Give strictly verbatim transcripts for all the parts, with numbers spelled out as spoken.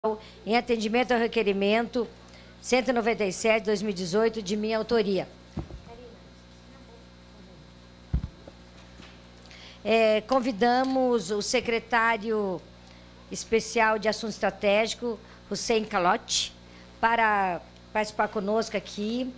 em atendimento ao requerimento cento e noventa e sete, dois mil e dezoito, de minha autoria. É, convidamos o secretário especial de Assunto Estratégico, Hussein Kalotti, para participar conosco aqui.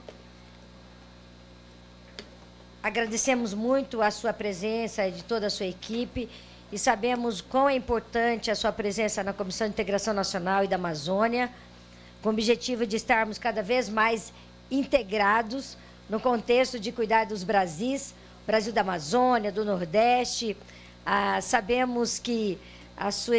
Agradecemos muito a sua presença e de toda a sua equipe e sabemos quão é importante a sua presença na Comissão de Integração Nacional e da Amazônia, com o objetivo de estarmos cada vez mais integrados no contexto de cuidar dos Brasis, Brasil da Amazônia, do Nordeste. Ah, sabemos que a sua,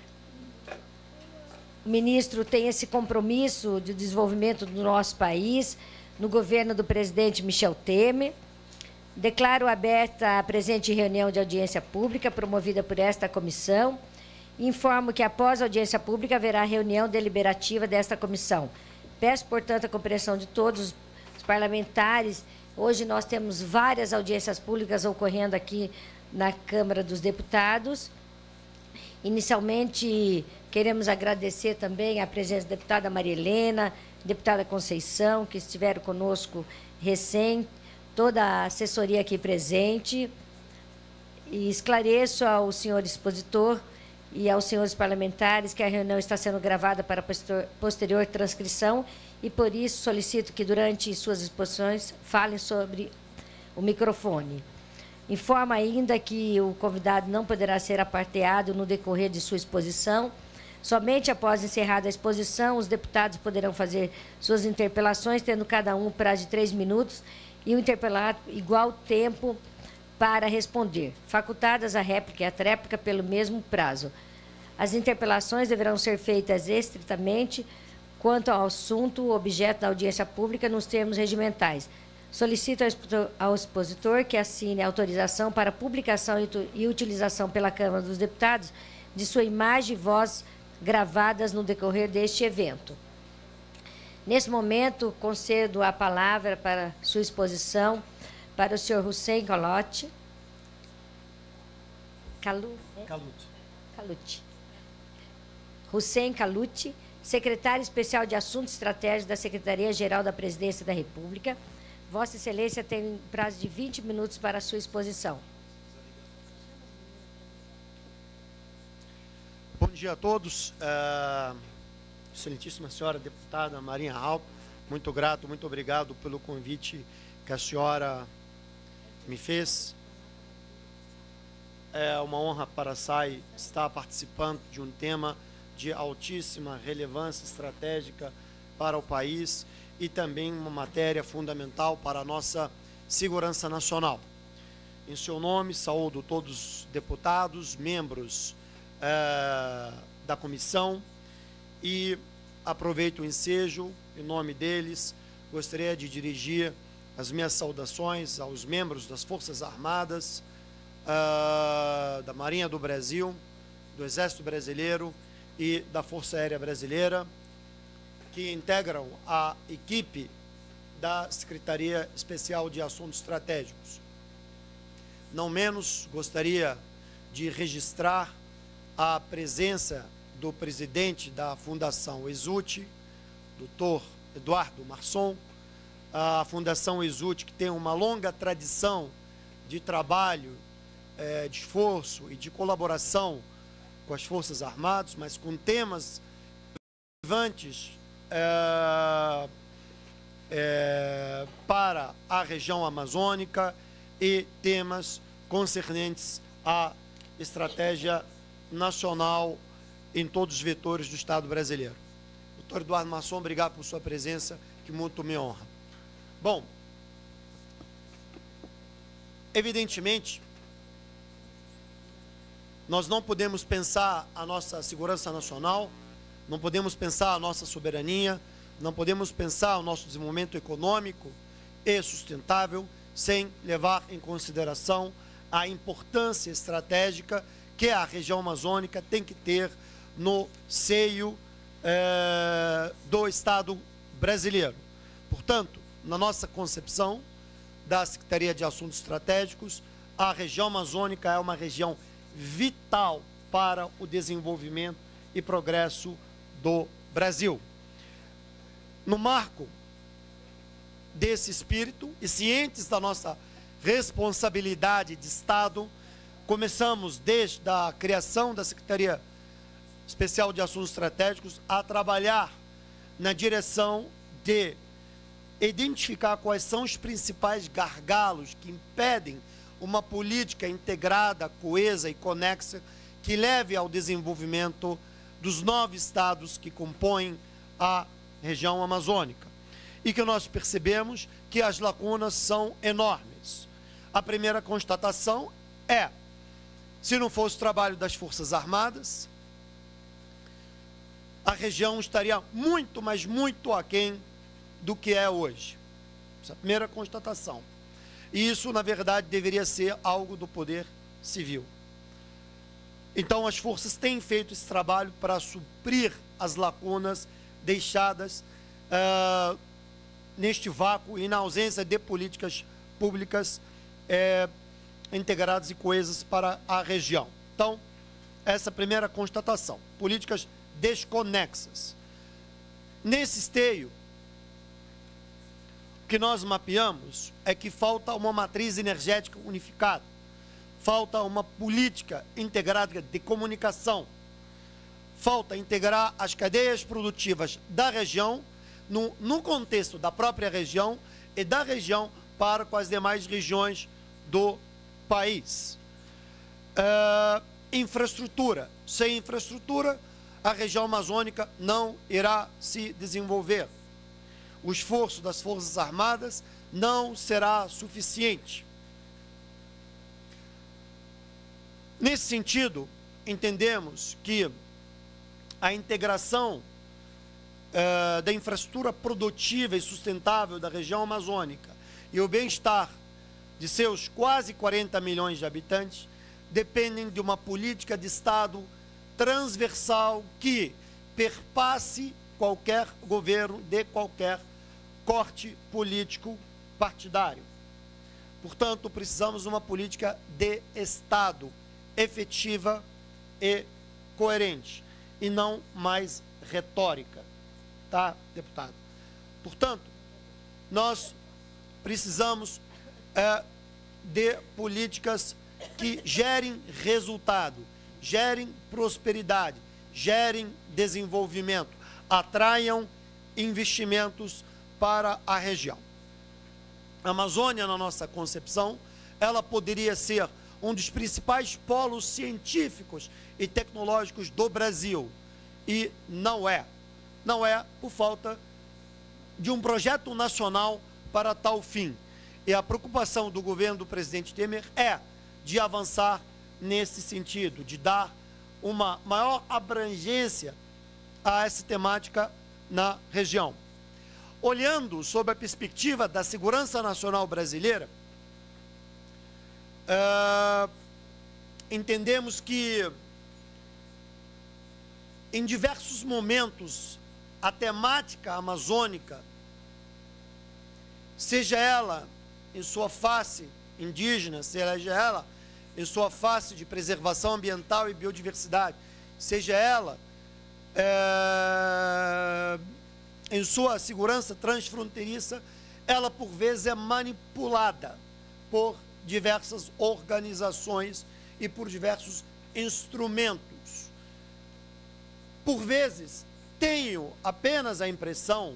o ministro tem esse compromisso de desenvolvimento do nosso país no governo do presidente Michel Temer. Declaro aberta a presente reunião de audiência pública promovida por esta comissão. Informo que, após a audiência pública, haverá reunião deliberativa desta comissão. Peço, portanto, a compreensão de todos os parlamentares. Hoje nós temos várias audiências públicas ocorrendo aqui na Câmara dos Deputados. Inicialmente, queremos agradecer também a presença da deputada Maria Helena, deputada Conceição, que estiveram conosco recém, toda a assessoria aqui presente, e esclareço ao senhor expositor e aos senhores parlamentares que a reunião está sendo gravada para posterior transcrição e, por isso, solicito que, durante suas exposições, falem sobre o microfone. Informo ainda que o convidado não poderá ser aparteado no decorrer de sua exposição. Somente após encerrada a exposição, os deputados poderão fazer suas interpelações, tendo cada um prazo de três minutos, e o interpelado igual tempo para responder, facultadas a réplica e a tréplica pelo mesmo prazo. As interpelações deverão ser feitas estritamente quanto ao assunto objeto da audiência pública nos termos regimentais. Solicito ao expositor que assine a autorização para publicação e utilização pela Câmara dos Deputados de sua imagem e voz gravadas no decorrer deste evento. Nesse momento, concedo a palavra para sua exposição para o senhor Hussein Kalotti. Kalu, é? Kalotti. Kalotti. Hussein Kalotti, secretário especial de Assuntos Estratégicos da Secretaria-Geral da Presidência da República. Vossa Excelência tem prazo de vinte minutos para a sua exposição. Bom dia a todos. Uh... Excelentíssima senhora deputada Marinha Halpe, muito grato, muito obrigado pelo convite que a senhora me fez. É uma honra para a S A I estar participando de um tema de altíssima relevância estratégica para o país e também uma matéria fundamental para a nossa segurança nacional. Em seu nome, saúdo todos os deputados, membros é, da comissão, e aproveito o ensejo, em nome deles, gostaria de dirigir as minhas saudações aos membros das Forças Armadas, uh, da Marinha do Brasil, do Exército Brasileiro e da Força Aérea Brasileira, que integram a equipe da Secretaria Especial de Assuntos Estratégicos. Não menos, gostaria de registrar a presença do presidente da Fundação Exute, doutor Eduardo Marçom, a Fundação Exute, que tem uma longa tradição de trabalho, é, de esforço e de colaboração com as Forças Armadas, mas com temas relevantes é, é, para a região amazônica e temas concernentes à estratégia nacional em todos os vetores do Estado brasileiro. Doutor Eduardo Marçom, obrigado por sua presença, que muito me honra. Bom, evidentemente, nós não podemos pensar a nossa segurança nacional, não podemos pensar a nossa soberania, não podemos pensar o nosso desenvolvimento econômico e sustentável sem levar em consideração a importância estratégica que a região amazônica tem que ter no seio eh, do Estado brasileiro. Portanto, na nossa concepção da Secretaria de Assuntos Estratégicos, a região amazônica é uma região vital para o desenvolvimento e progresso do Brasil. No marco desse espírito e cientes da nossa responsabilidade de Estado, começamos desde a criação da Secretaria Especial de Assuntos Estratégicos a trabalhar na direção de identificar quais são os principais gargalos que impedem uma política integrada, coesa e conexa que leve ao desenvolvimento dos nove estados que compõem a região amazônica. E que nós percebemos que as lacunas são enormes. A primeira constatação é, se não fosse o trabalho das Forças Armadas, a região estaria muito, mas muito aquém do que é hoje. Essa é a primeira constatação. E isso, na verdade, deveria ser algo do poder civil. Então, as forças têm feito esse trabalho para suprir as lacunas deixadas uh, neste vácuo e na ausência de políticas públicas eh, integradas e coesas para a região. Então, essa é a primeira constatação. Políticas desconexas. Nesse esteio, o que nós mapeamos é que falta uma matriz energética unificada, falta uma política integrada de comunicação, falta integrar as cadeias produtivas da região no, no contexto da própria região e da região para com as demais regiões do país. Uh, infraestrutura. Sem infraestrutura, a região amazônica não irá se desenvolver. O esforço das Forças Armadas não será suficiente. Nesse sentido, entendemos que a integração uh, da infraestrutura produtiva e sustentável da região amazônica e o bem-estar de seus quase quarenta milhões de habitantes dependem de uma política de Estado transversal que perpasse qualquer governo de qualquer corte político partidário. Portanto, precisamos de uma política de Estado efetiva e coerente, e não mais retórica, tá, deputado? Portanto, nós precisamos é, de políticas que gerem resultado, gerem prosperidade, gerem desenvolvimento, atraiam investimentos para a região. A Amazônia, na nossa concepção, ela poderia ser um dos principais polos científicos e tecnológicos do Brasil, e não é. Não é por falta de um projeto nacional para tal fim. E a preocupação do governo do presidente Temer é de avançar nesse sentido, de dar uma maior abrangência a essa temática na região. Olhando sob a perspectiva da segurança nacional brasileira, uh, entendemos que em diversos momentos a temática amazônica, seja ela em sua face indígena, seja ela em sua face de preservação ambiental e biodiversidade, seja ela é, em sua segurança transfronteiriça, ela por vezes é manipulada por diversas organizações e por diversos instrumentos. Por vezes, tenho apenas a impressão,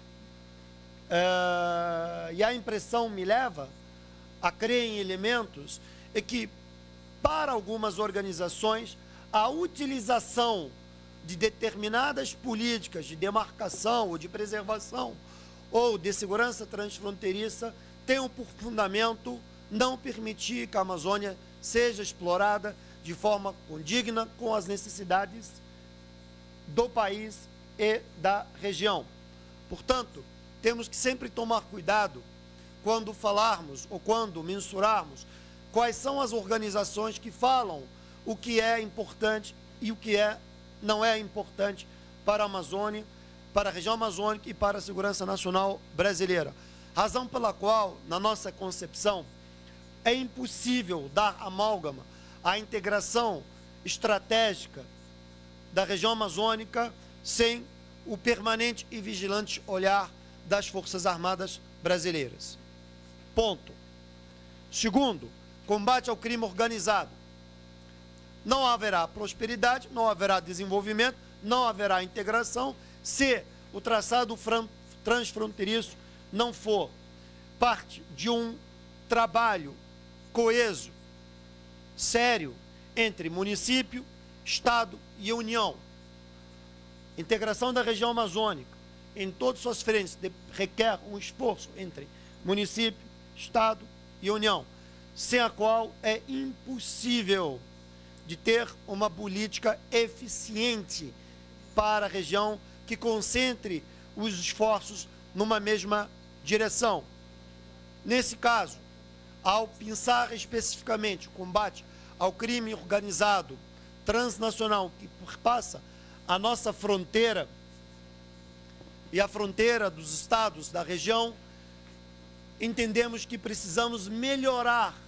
é, e a impressão me leva a crer em elementos, é que para algumas organizações a utilização de determinadas políticas de demarcação ou de preservação ou de segurança transfronteiriça tenham por fundamento não permitir que a Amazônia seja explorada de forma condigna com as necessidades do país e da região. Portanto, temos que sempre tomar cuidado quando falarmos ou quando mensurarmos quais são as organizações que falam o que é importante e o que é, não é importante para a Amazônia, para a região amazônica e para a segurança nacional brasileira. Razão pela qual, na nossa concepção, é impossível dar amálgama à integração estratégica da região amazônica sem o permanente e vigilante olhar das Forças Armadas brasileiras. Ponto. Segundo, combate ao crime organizado. Não haverá prosperidade, não haverá desenvolvimento, não haverá integração se o traçado transfronteiriço não for parte de um trabalho coeso, sério, entre município, Estado e União. Integração da região amazônica em todas suas frentes requer um esforço entre município, Estado e União, sem a qual é impossível de ter uma política eficiente para a região que concentre os esforços numa mesma direção. Nesse caso, ao pensar especificamente o combate ao crime organizado transnacional que passa a nossa fronteira e a fronteira dos estados da região, entendemos que precisamos melhorar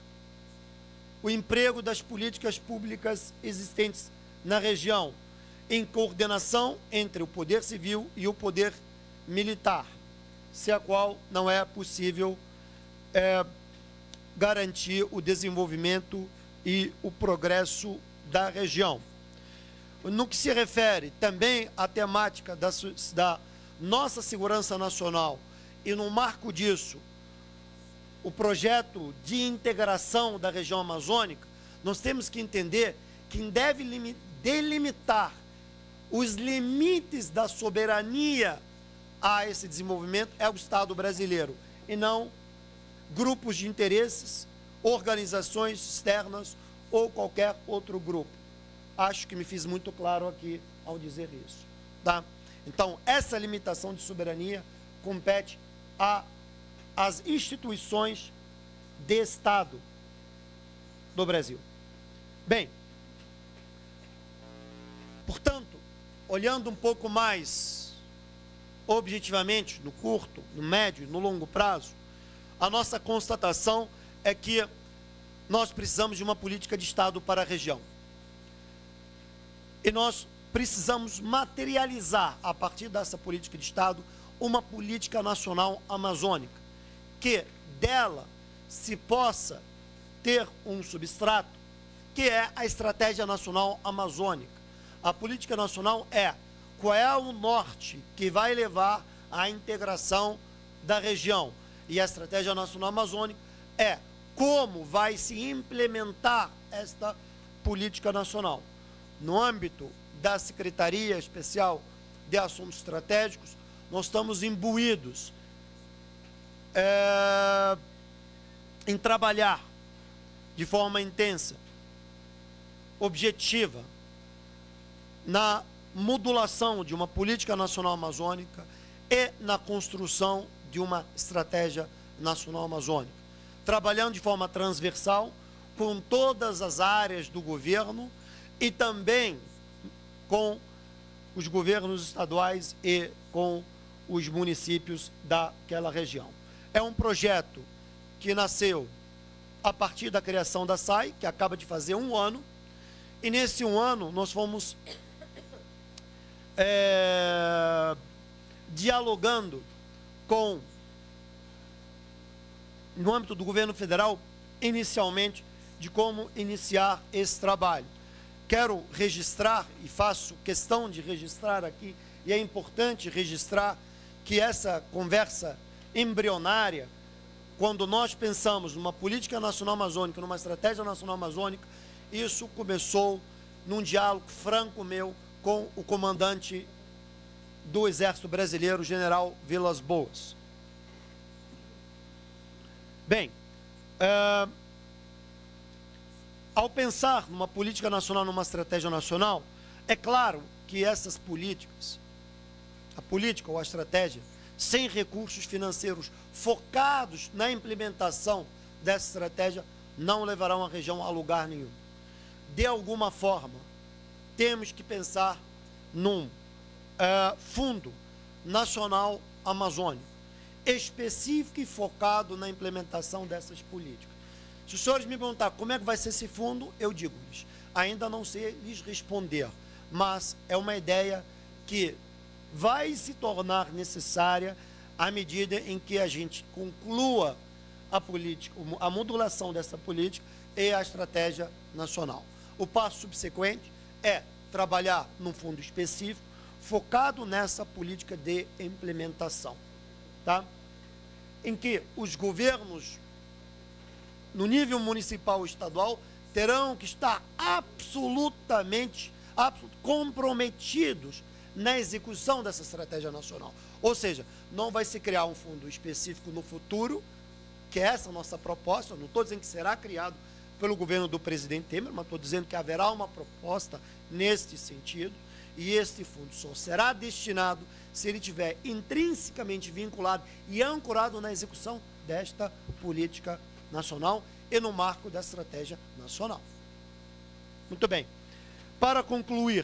o emprego das políticas públicas existentes na região, em coordenação entre o poder civil e o poder militar, sem a qual não é possível é, garantir o desenvolvimento e o progresso da região. No que se refere também à temática da, da nossa segurança nacional e no marco disso, o projeto de integração da região amazônica, nós temos que entender que quem deve delimitar os limites da soberania a esse desenvolvimento é o Estado brasileiro, e não grupos de interesses, organizações externas ou qualquer outro grupo. Acho que me fiz muito claro aqui ao dizer isso, tá? Então, essa limitação de soberania compete a as instituições de Estado do Brasil. Bem, portanto, olhando um pouco mais objetivamente, no curto, no médio e no longo prazo, a nossa constatação é que nós precisamos de uma política de Estado para a região. E nós precisamos materializar, a partir dessa política de Estado, uma política nacional amazônica, que dela se possa ter um substrato, que é a Estratégia Nacional Amazônica. A política nacional é qual é o norte que vai levar à integração da região. E a Estratégia Nacional Amazônica é como vai se implementar esta política nacional. No âmbito da Secretaria Especial de Assuntos Estratégicos, nós estamos imbuídos É, em trabalhar de forma intensa, objetiva, na modulação de uma política nacional amazônica e na construção de uma estratégia nacional amazônica, trabalhando de forma transversal com todas as áreas do governo e também com os governos estaduais e com os municípios daquela região. É um projeto que nasceu a partir da criação da S A I, que acaba de fazer um ano, e nesse um ano nós fomos é, dialogando com, no âmbito do governo federal, inicialmente, de como iniciar esse trabalho. Quero registrar, e faço questão de registrar aqui, e é importante registrar que essa conversa embrionária, quando nós pensamos numa política nacional amazônica, numa estratégia nacional amazônica, isso começou num diálogo franco meu com o comandante do Exército Brasileiro, general Vilas Boas. Bem, é, ao pensar numa política nacional, numa estratégia nacional, é claro que essas políticas, a política ou a estratégia, sem recursos financeiros focados na implementação dessa estratégia, não levarão a região a lugar nenhum. De alguma forma, temos que pensar num uh, fundo nacional amazônico, específico e focado na implementação dessas políticas. Se os senhores me perguntar como é que vai ser esse fundo, eu digo-lhes, ainda não sei lhes responder, mas é uma ideia que vai se tornar necessária à medida em que a gente conclua a política, a modulação dessa política e a estratégia nacional. O passo subsequente é trabalhar num fundo específico focado nessa política de implementação, tá? Em que os governos, no nível municipal e estadual, terão que estar absolutamente, absolutamente comprometidos na execução dessa estratégia nacional. Ou seja, não vai se criar um fundo específico no futuro, que é essa a nossa proposta. Não estou dizendo que será criado pelo governo do presidente Temer, mas estou dizendo que haverá uma proposta neste sentido, e este fundo só será destinado se ele estiver intrinsecamente vinculado e ancorado na execução desta política nacional e no marco da estratégia nacional. Muito bem. Para concluir,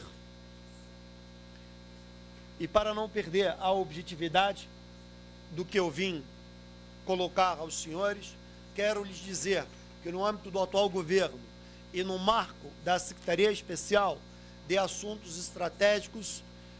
e para não perder a objetividade do que eu vim colocar aos senhores, quero lhes dizer que no âmbito do atual governo e no marco da Secretaria Especial de Assuntos Estratégicos,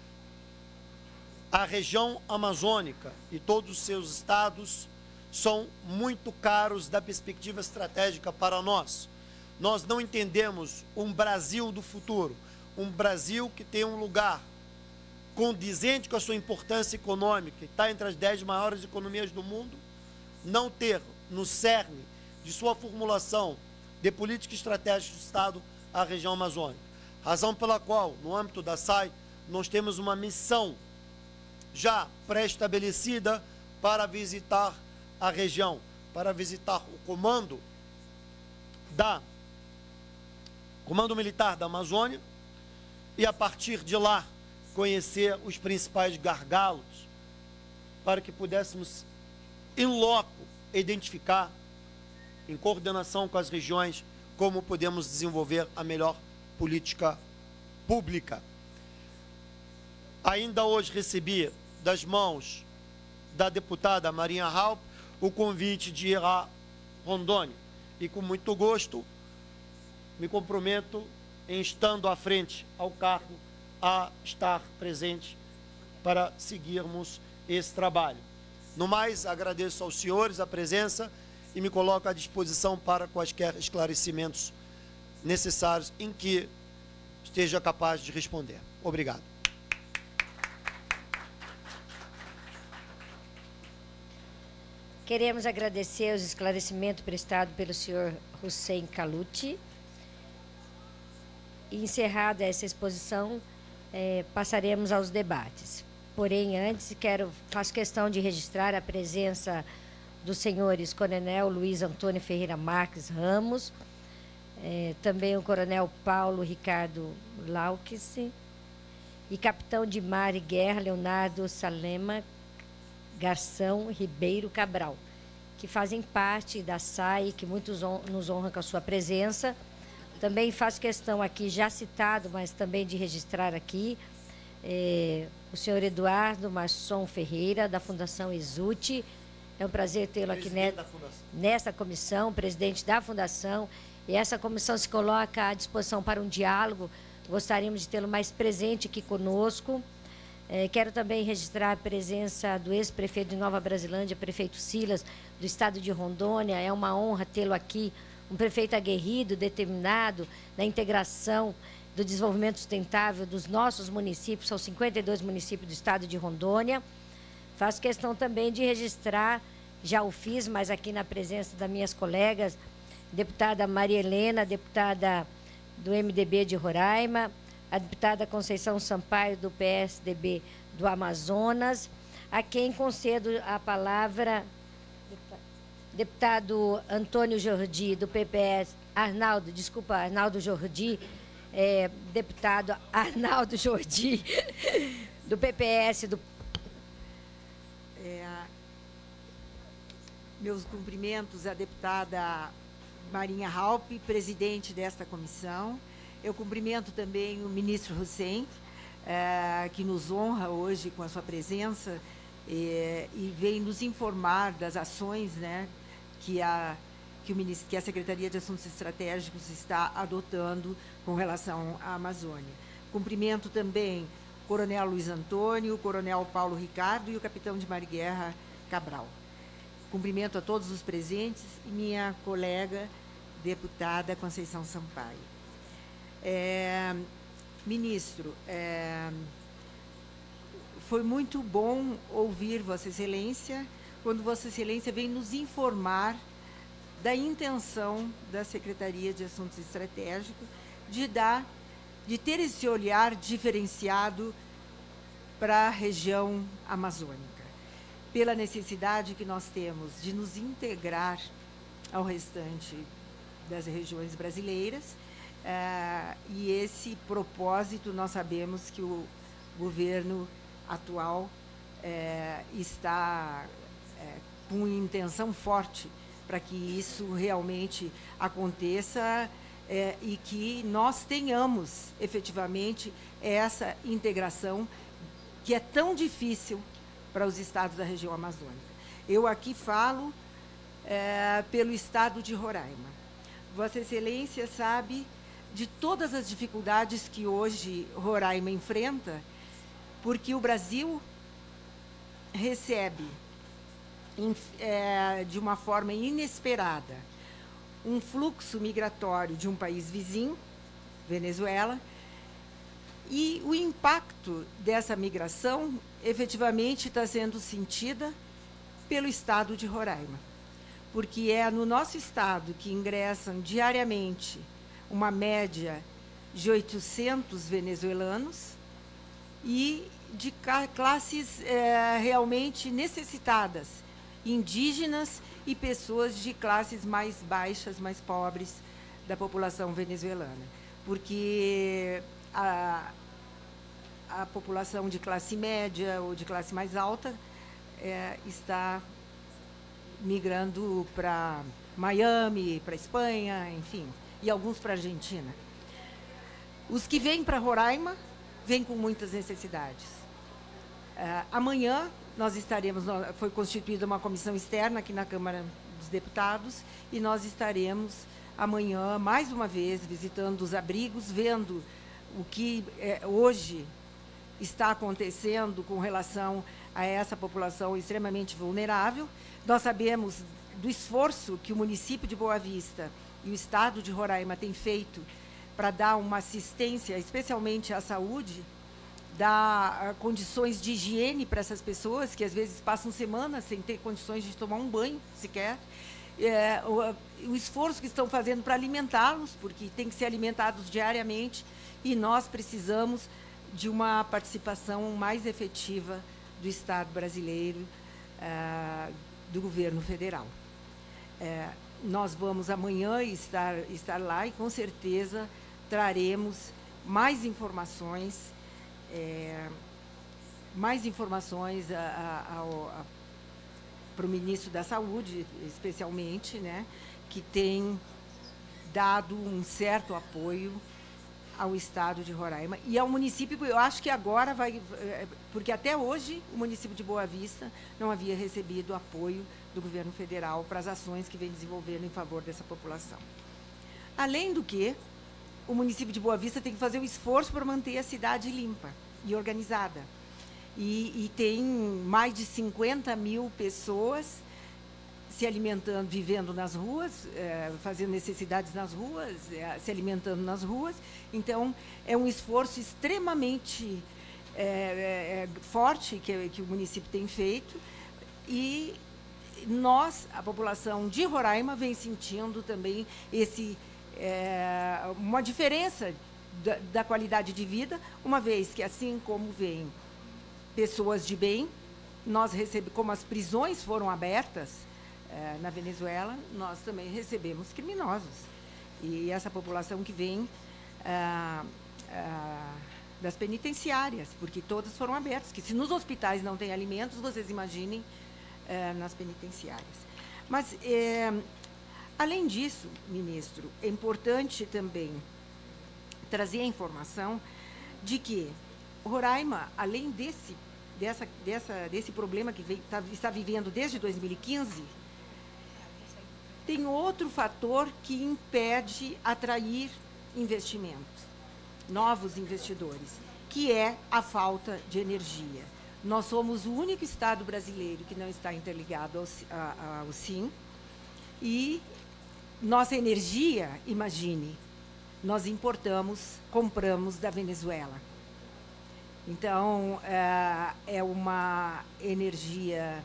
a região amazônica e todos os seus estados são muito caros da perspectiva estratégica para nós. Nós não entendemos um Brasil do futuro, um Brasil que tem um lugar condizente com a sua importância econômica, que está entre as dez maiores economias do mundo, não ter no cerne de sua formulação de política estratégica do Estado a região amazônica. Razão pela qual, no âmbito da S A I, nós temos uma missão já pré-estabelecida para visitar a região, para visitar o comando da Comando Militar da Amazônia e, a partir de lá, conhecer os principais gargalos para que pudéssemos, em loco, identificar, em coordenação com as regiões, como podemos desenvolver a melhor política pública. Ainda hoje recebi das mãos da deputada Marinha Halpe o convite de ir a Rondônia e, com muito gosto, me comprometo em, estando à frente ao cargo, a estar presente para seguirmos esse trabalho. No mais, agradeço aos senhores a presença e me coloco à disposição para quaisquer esclarecimentos necessários em que esteja capaz de responder. Obrigado. Queremos agradecer os esclarecimentos prestados pelo senhor Hussein Kaluti. E, encerrada essa exposição, eh, passaremos aos debates. Porém, antes, quero, faço questão de registrar a presença dos senhores Coronel Luiz Antônio Ferreira Marques Ramos, eh, também o Coronel Paulo Ricardo Lauques e Capitão de Mar e Guerra Leonardo Salema Garção Ribeiro Cabral, que fazem parte da S A I, que muitos hon nos honram com a sua presença. Também faço questão aqui, já citado, mas também de registrar aqui, eh, o senhor Eduardo Masson Ferreira, da Fundação Exute. É um prazer tê-lo aqui ne nesta comissão, presidente da Fundação. E essa comissão se coloca à disposição para um diálogo. Gostaríamos de tê-lo mais presente aqui conosco. Eh, quero também registrar a presença do ex-prefeito de Nova Brasilândia, prefeito Silas, do estado de Rondônia. É uma honra tê-lo aqui, um prefeito aguerrido, determinado na integração do desenvolvimento sustentável dos nossos municípios, são cinquenta e dois municípios do estado de Rondônia. Faço questão também de registrar, já o fiz, mas aqui na presença das minhas colegas, deputada Maria Helena, deputada do M D B de Roraima, a deputada Conceição Sampaio, do P S D B do Amazonas, a quem concedo a palavra, deputado Antônio Jordi, do P P S, Arnaldo, desculpa, Arnaldo Jordi, é, deputado Arnaldo Jordi, do P P S do... É, meus cumprimentos à deputada Marinha Halpe, presidente desta comissão. Eu cumprimento também o ministro Hussein, é, que nos honra hoje com a sua presença é, e vem nos informar das ações, né, que, a, que, o, que a Secretaria de Assuntos Estratégicos está adotando com relação à Amazônia. Cumprimento também Coronel Luiz Antônio, Coronel Paulo Ricardo e o Capitão de Mar e Guerra Cabral. Cumprimento a todos os presentes e minha colega deputada Conceição Sampaio. É, ministro, é, foi muito bom ouvir Vossa Excelência quando Vossa Excelência vem nos informar da intenção da Secretaria de Assuntos Estratégicos de dar, de ter esse olhar diferenciado para a região amazônica, pela necessidade que nós temos de nos integrar ao restante das regiões brasileiras, uh, e esse propósito nós sabemos que o governo atual uh, está uh, com intenção forte para que isso realmente aconteça uh, e que nós tenhamos efetivamente essa integração que é tão difícil para os estados da região amazônica. Eu aqui falo é, pelo estado de Roraima. Vossa Excelência sabe de todas as dificuldades que hoje Roraima enfrenta, porque o Brasil recebe, em, é, de uma forma inesperada, um fluxo migratório de um país vizinho, Venezuela, e o impacto dessa migração efetivamente está sendo sentida pelo estado de Roraima, porque é no nosso estado que ingressam diariamente uma média de oitocentos venezuelanos e de classes é, realmente necessitadas, indígenas e pessoas de classes mais baixas, mais pobres da população venezuelana, porque A, a população de classe média ou de classe mais alta é, está migrando para Miami, para Espanha, enfim, e alguns para a Argentina. Os que vêm para Roraima vêm com muitas necessidades. É, amanhã nós estaremos, foi constituída uma comissão externa aqui na Câmara dos Deputados e nós estaremos amanhã, mais uma vez, visitando os abrigos, vendo o que é, hoje está acontecendo com relação a essa população extremamente vulnerável. Nós sabemos do esforço que o município de Boa Vista e o estado de Roraima têm feito para dar uma assistência, especialmente à saúde, dar uh, condições de higiene para essas pessoas, que às vezes passam semanas sem ter condições de tomar um banho sequer. É, o, o esforço que estão fazendo para alimentá-los, porque tem que ser alimentados diariamente, e nós precisamos de uma participação mais efetiva do Estado brasileiro, uh, do governo federal. Uh, nós vamos amanhã estar, estar lá e, com certeza, traremos mais informações, uh, mais informações para o ministro da Saúde, especialmente, né, que tem dado um certo apoio ao estado de Roraima e ao município. Eu acho que agora vai, porque até hoje o município de Boa Vista não havia recebido apoio do governo federal para as ações que vem desenvolvendo em favor dessa população. Além do que, o município de Boa Vista tem que fazer o esforço para manter a cidade limpa e organizada. E, e tem mais de cinquenta mil pessoas se alimentando, vivendo nas ruas, é, fazendo necessidades nas ruas, é, se alimentando nas ruas. Então, é um esforço extremamente é, é, forte que, que o município tem feito. E nós, a população de Roraima, vem sentindo também esse, é, uma diferença da, da qualidade de vida, uma vez que, assim como vêm pessoas de bem, nós recebemos, como as prisões foram abertas, É, na Venezuela, nós também recebemos criminosos. E essa população que vem ah, ah, das penitenciárias, porque todas foram abertas, que se nos hospitais não tem alimentos, vocês imaginem ah, nas penitenciárias. Mas, é, além disso, ministro, é importante também trazer a informação de que Roraima, além desse, dessa, dessa, desse problema que vem, tá, está vivendo desde dois mil e quinze, tem outro fator que impede atrair investimentos, novos investidores, que é a falta de energia. Nós somos o único estado brasileiro que não está interligado ao, a, ao SIM, e nossa energia, imagine, nós importamos, compramos da Venezuela. Então, é uma energia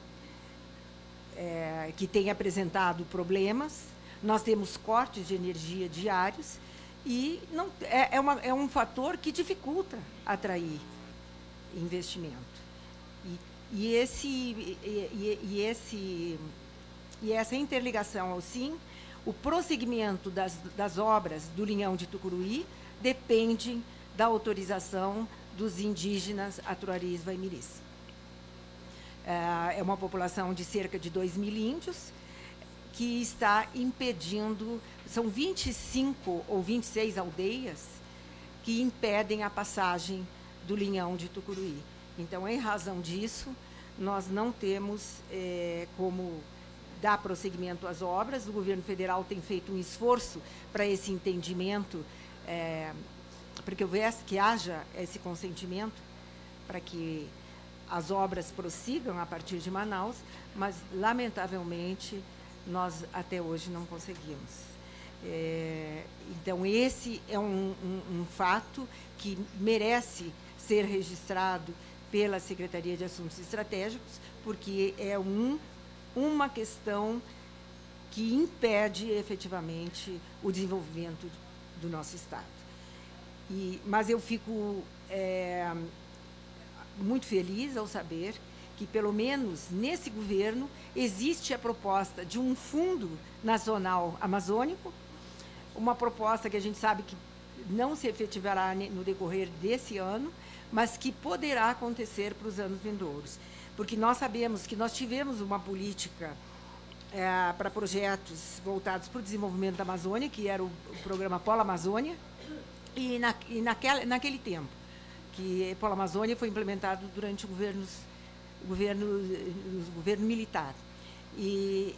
é, que tem apresentado problemas. Nós temos cortes de energia diários e não, é, é, uma, é um fator que dificulta atrair investimento. E, e, esse, e, e, e, esse, e essa interligação ao SIM, o prosseguimento das, das obras do linhão de Tucuruí depende da autorização dos indígenas Atuaris Vaimiris. É uma população de cerca de dois mil índios que está impedindo, são vinte e cinco ou vinte e seis aldeias que impedem a passagem do linhão de Tucuruí. Então, em razão disso, nós não temos é, como dar prosseguimento às obras. O governo federal tem feito um esforço para esse entendimento, é, para que houvesse, que haja esse consentimento para que as obras prossigam a partir de Manaus, mas, lamentavelmente, nós até hoje não conseguimos. É, então, esse é um, um, um fato que merece ser registrado pela Secretaria de Assuntos Estratégicos, porque é um, uma questão que impede, efetivamente, o desenvolvimento do nosso Estado. E, mas eu fico é, muito feliz ao saber que, pelo menos nesse governo, existe a proposta de um Fundo Nacional Amazônico, uma proposta que a gente sabe que não se efetivará no decorrer desse ano, mas que poderá acontecer para os anos vindouros. Porque nós sabemos que nós tivemos uma política é, para projetos voltados para o desenvolvimento da Amazônia, que era o, o programa Polo Amazônia, e, na, e naquela, naquele tempo, que Polo Amazônia foi implementado durante o governo, o governo, o governo militar. E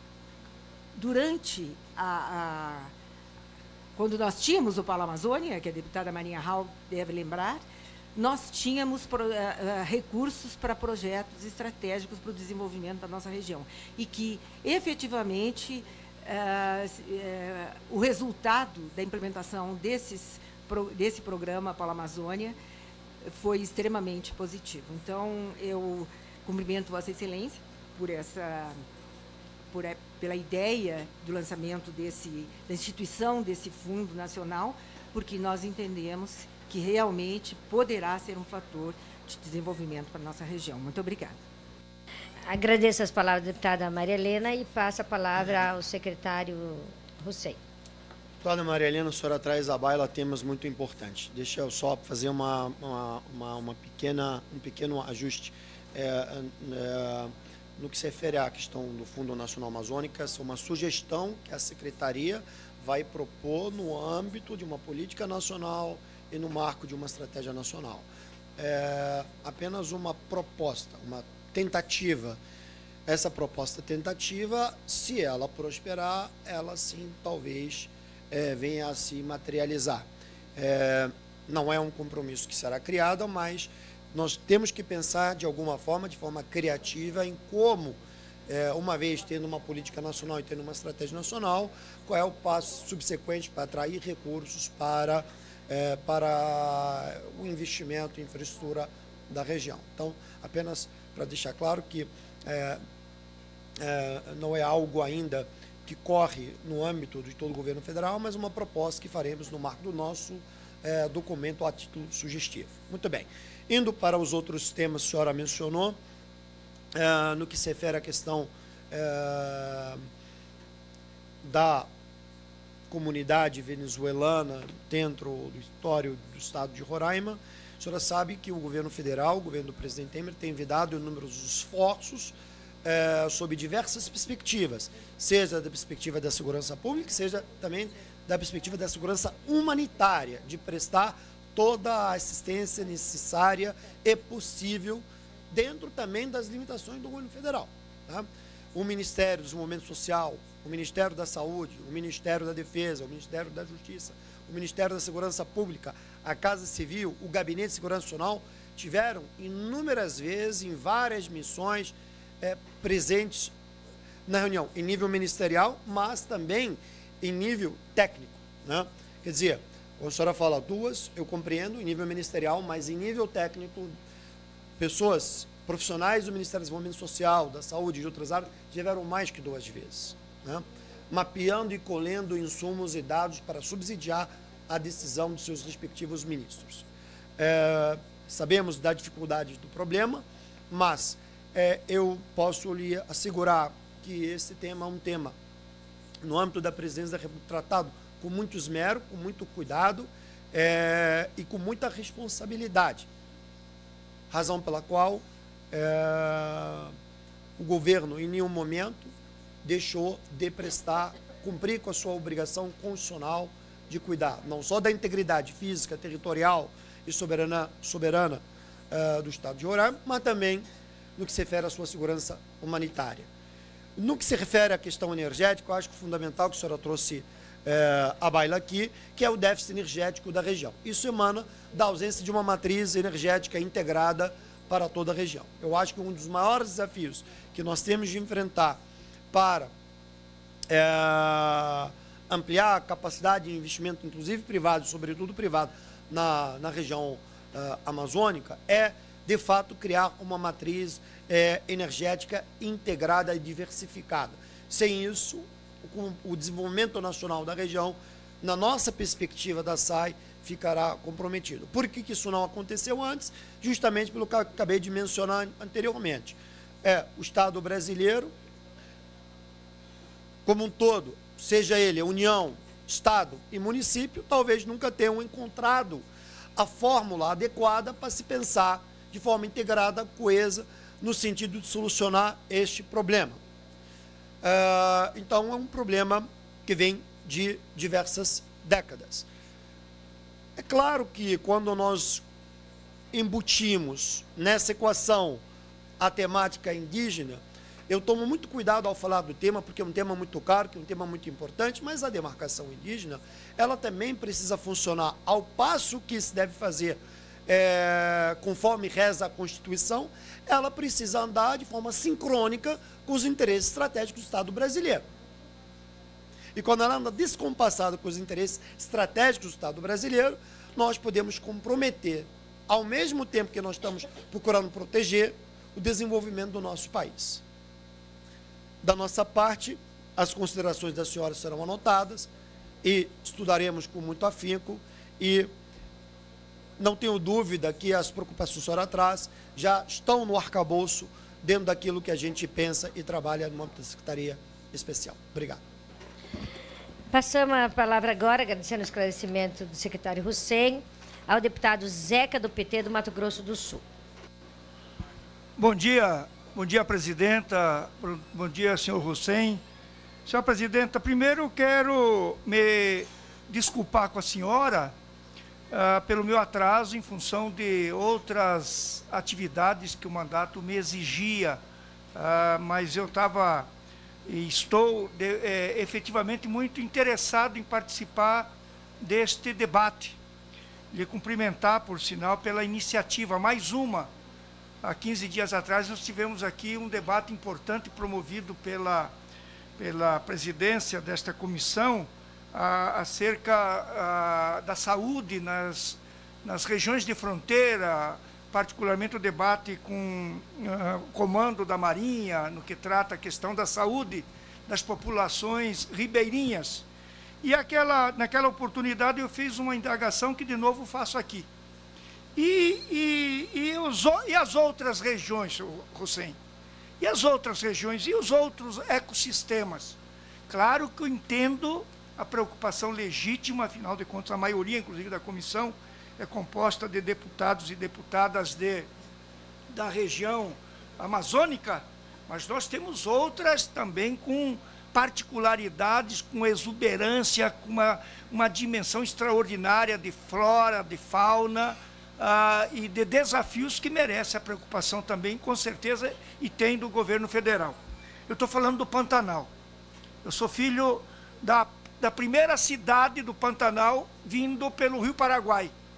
durante a, a quando nós tínhamos o Polo Amazônia, que a deputada Marinha Hall deve lembrar, nós tínhamos pro, uh, uh, recursos para projetos estratégicos para o desenvolvimento da nossa região. E que, efetivamente, uh, uh, o resultado da implementação desses, pro, desse programa Polo Amazônia foi extremamente positivo. Então, eu cumprimento Vossa Excelência por essa... Por, pela ideia do lançamento desse, da instituição desse Fundo Nacional, porque nós entendemos que realmente poderá ser um fator de desenvolvimento para a nossa região. Muito obrigada. Agradeço as palavras da deputada Maria Helena e passo a palavra ao secretário Hussein. Deputada Maria Helena, a senhora traz à baila temas muito importantes. Deixa eu só fazer uma, uma, uma, uma pequena, um pequeno ajuste. É, é, No que se refere à questão do Fundo Nacional Amazônica, é uma sugestão que a Secretaria vai propor no âmbito de uma política nacional e no marco de uma estratégia nacional. É apenas uma proposta, uma tentativa. Essa proposta tentativa, se ela prosperar, ela sim talvez é, venha a se materializar. É, não é um compromisso que será criado, mas nós temos que pensar, de alguma forma, de forma criativa, em como, é, uma vez tendo uma política nacional e tendo uma estratégia nacional, qual é o passo subsequente para atrair recursos para, é, para o investimento em infraestrutura da região. Então, apenas para deixar claro que é, é, não é algo ainda que corre no âmbito de todo o governo federal, mas uma proposta que faremos no marco do nosso é, documento a título sugestivo. Muito bem. Indo para os outros temas que a senhora mencionou, é, no que se refere à questão é, da comunidade venezuelana dentro do território do estado de Roraima, a senhora sabe que o governo federal, o governo do presidente Temer, tem envidado inúmeros esforços é, sob diversas perspectivas, seja da perspectiva da segurança pública, seja também da perspectiva da segurança humanitária, de prestar toda a assistência necessária e possível, dentro também das limitações do governo federal. Tá? O Ministério do Desenvolvimento Social, o Ministério da Saúde, o Ministério da Defesa, o Ministério da Justiça, o Ministério da Segurança Pública, a Casa Civil, o Gabinete de Segurança Nacional, tiveram inúmeras vezes, em várias missões, é, presentes na reunião, em nível ministerial, mas também em nível técnico, né? Quer dizer, a senhora fala duas, eu compreendo, em nível ministerial, mas em nível técnico, pessoas profissionais do Ministério do Desenvolvimento Social, da Saúde e de outras áreas, tiveram mais que duas vezes, né? Mapeando e colhendo insumos e dados para subsidiar a decisão dos seus respectivos ministros. É, sabemos da dificuldade do problema, mas é, eu posso lhe assegurar que esse tema é um tema, no âmbito da presidência da República, tratado com muito esmero, com muito cuidado é, e com muita responsabilidade. Razão pela qual é, o governo, em nenhum momento, deixou de prestar, cumprir com a sua obrigação constitucional de cuidar, não só da integridade física, territorial e soberana, soberana uh, do Estado de Roraima, mas também no que se refere à sua segurança humanitária. No que se refere à questão energética, eu acho que é fundamental que a senhora trouxe uh, à baila aqui, que é o déficit energético da região. Isso emana da ausência de uma matriz energética integrada para toda a região. Eu acho que um dos maiores desafios que nós temos de enfrentar para é, ampliar a capacidade de investimento, inclusive privado, sobretudo privado, na, na região uh, amazônica, é, de fato, criar uma matriz é, energética integrada e diversificada. Sem isso, o, o desenvolvimento nacional da região, na nossa perspectiva da S A I, ficará comprometido. Por que, que isso não aconteceu antes? Justamente pelo que eu acabei de mencionar anteriormente. É, o Estado brasileiro, como um todo, seja ele União, Estado e município, talvez nunca tenham encontrado a fórmula adequada para se pensar de forma integrada, coesa, no sentido de solucionar este problema. Uh, então, é um problema que vem de diversas décadas. É claro que quando nós embutimos nessa equação a temática indígena, eu tomo muito cuidado ao falar do tema, porque é um tema muito caro, que é um tema muito importante, mas a demarcação indígena, ela também precisa funcionar ao passo que se deve fazer, é, conforme reza a Constituição, ela precisa andar de forma sincrônica com os interesses estratégicos do Estado brasileiro. E quando ela anda descompassada com os interesses estratégicos do Estado brasileiro, nós podemos comprometer, ao mesmo tempo que nós estamos procurando proteger, o desenvolvimento do nosso país. Da nossa parte, as considerações da senhora serão anotadas e estudaremos com muito afinco e não tenho dúvida que as preocupações que a senhora traz já estão no arcabouço dentro daquilo que a gente pensa e trabalha no âmbito da Secretaria Especial. Obrigado. Passamos a palavra agora, agradecendo o esclarecimento do secretário Hussein, ao deputado Zeca, do P T do Mato Grosso do Sul. Bom dia. Bom dia, presidenta. Bom dia, senhor Hussein. Senhora presidenta, primeiro quero me desculpar com a senhora uh, pelo meu atraso em função de outras atividades que o mandato me exigia, uh, mas eu estava e estou de, é, efetivamente muito interessado em participar deste debate. Lhe cumprimentar, por sinal, pela iniciativa, mais uma. Há quinze dias atrás, nós tivemos aqui um debate importante promovido pela, pela presidência desta comissão a, acerca a, da saúde nas, nas regiões de fronteira, particularmente o debate com uh, o comando da Marinha, no que trata a questão da saúde das populações ribeirinhas. E aquela, naquela oportunidade eu fiz uma indagação que, de novo, faço aqui. E, e, e, os, e as outras regiões, Hussein? E as outras regiões? E os outros ecossistemas? Claro que eu entendo a preocupação legítima, afinal de contas, a maioria, inclusive, da comissão, é composta de deputados e deputadas de, da região amazônica, mas nós temos outras também com particularidades, com exuberância, com uma, uma dimensão extraordinária de flora, de fauna, Uh, e de desafios que merece a preocupação também, com certeza, e tem do governo federal. Eu estou falando do Pantanal. Eu sou filho da, da primeira cidade do Pantanal, vindo pelo Rio Paraguai.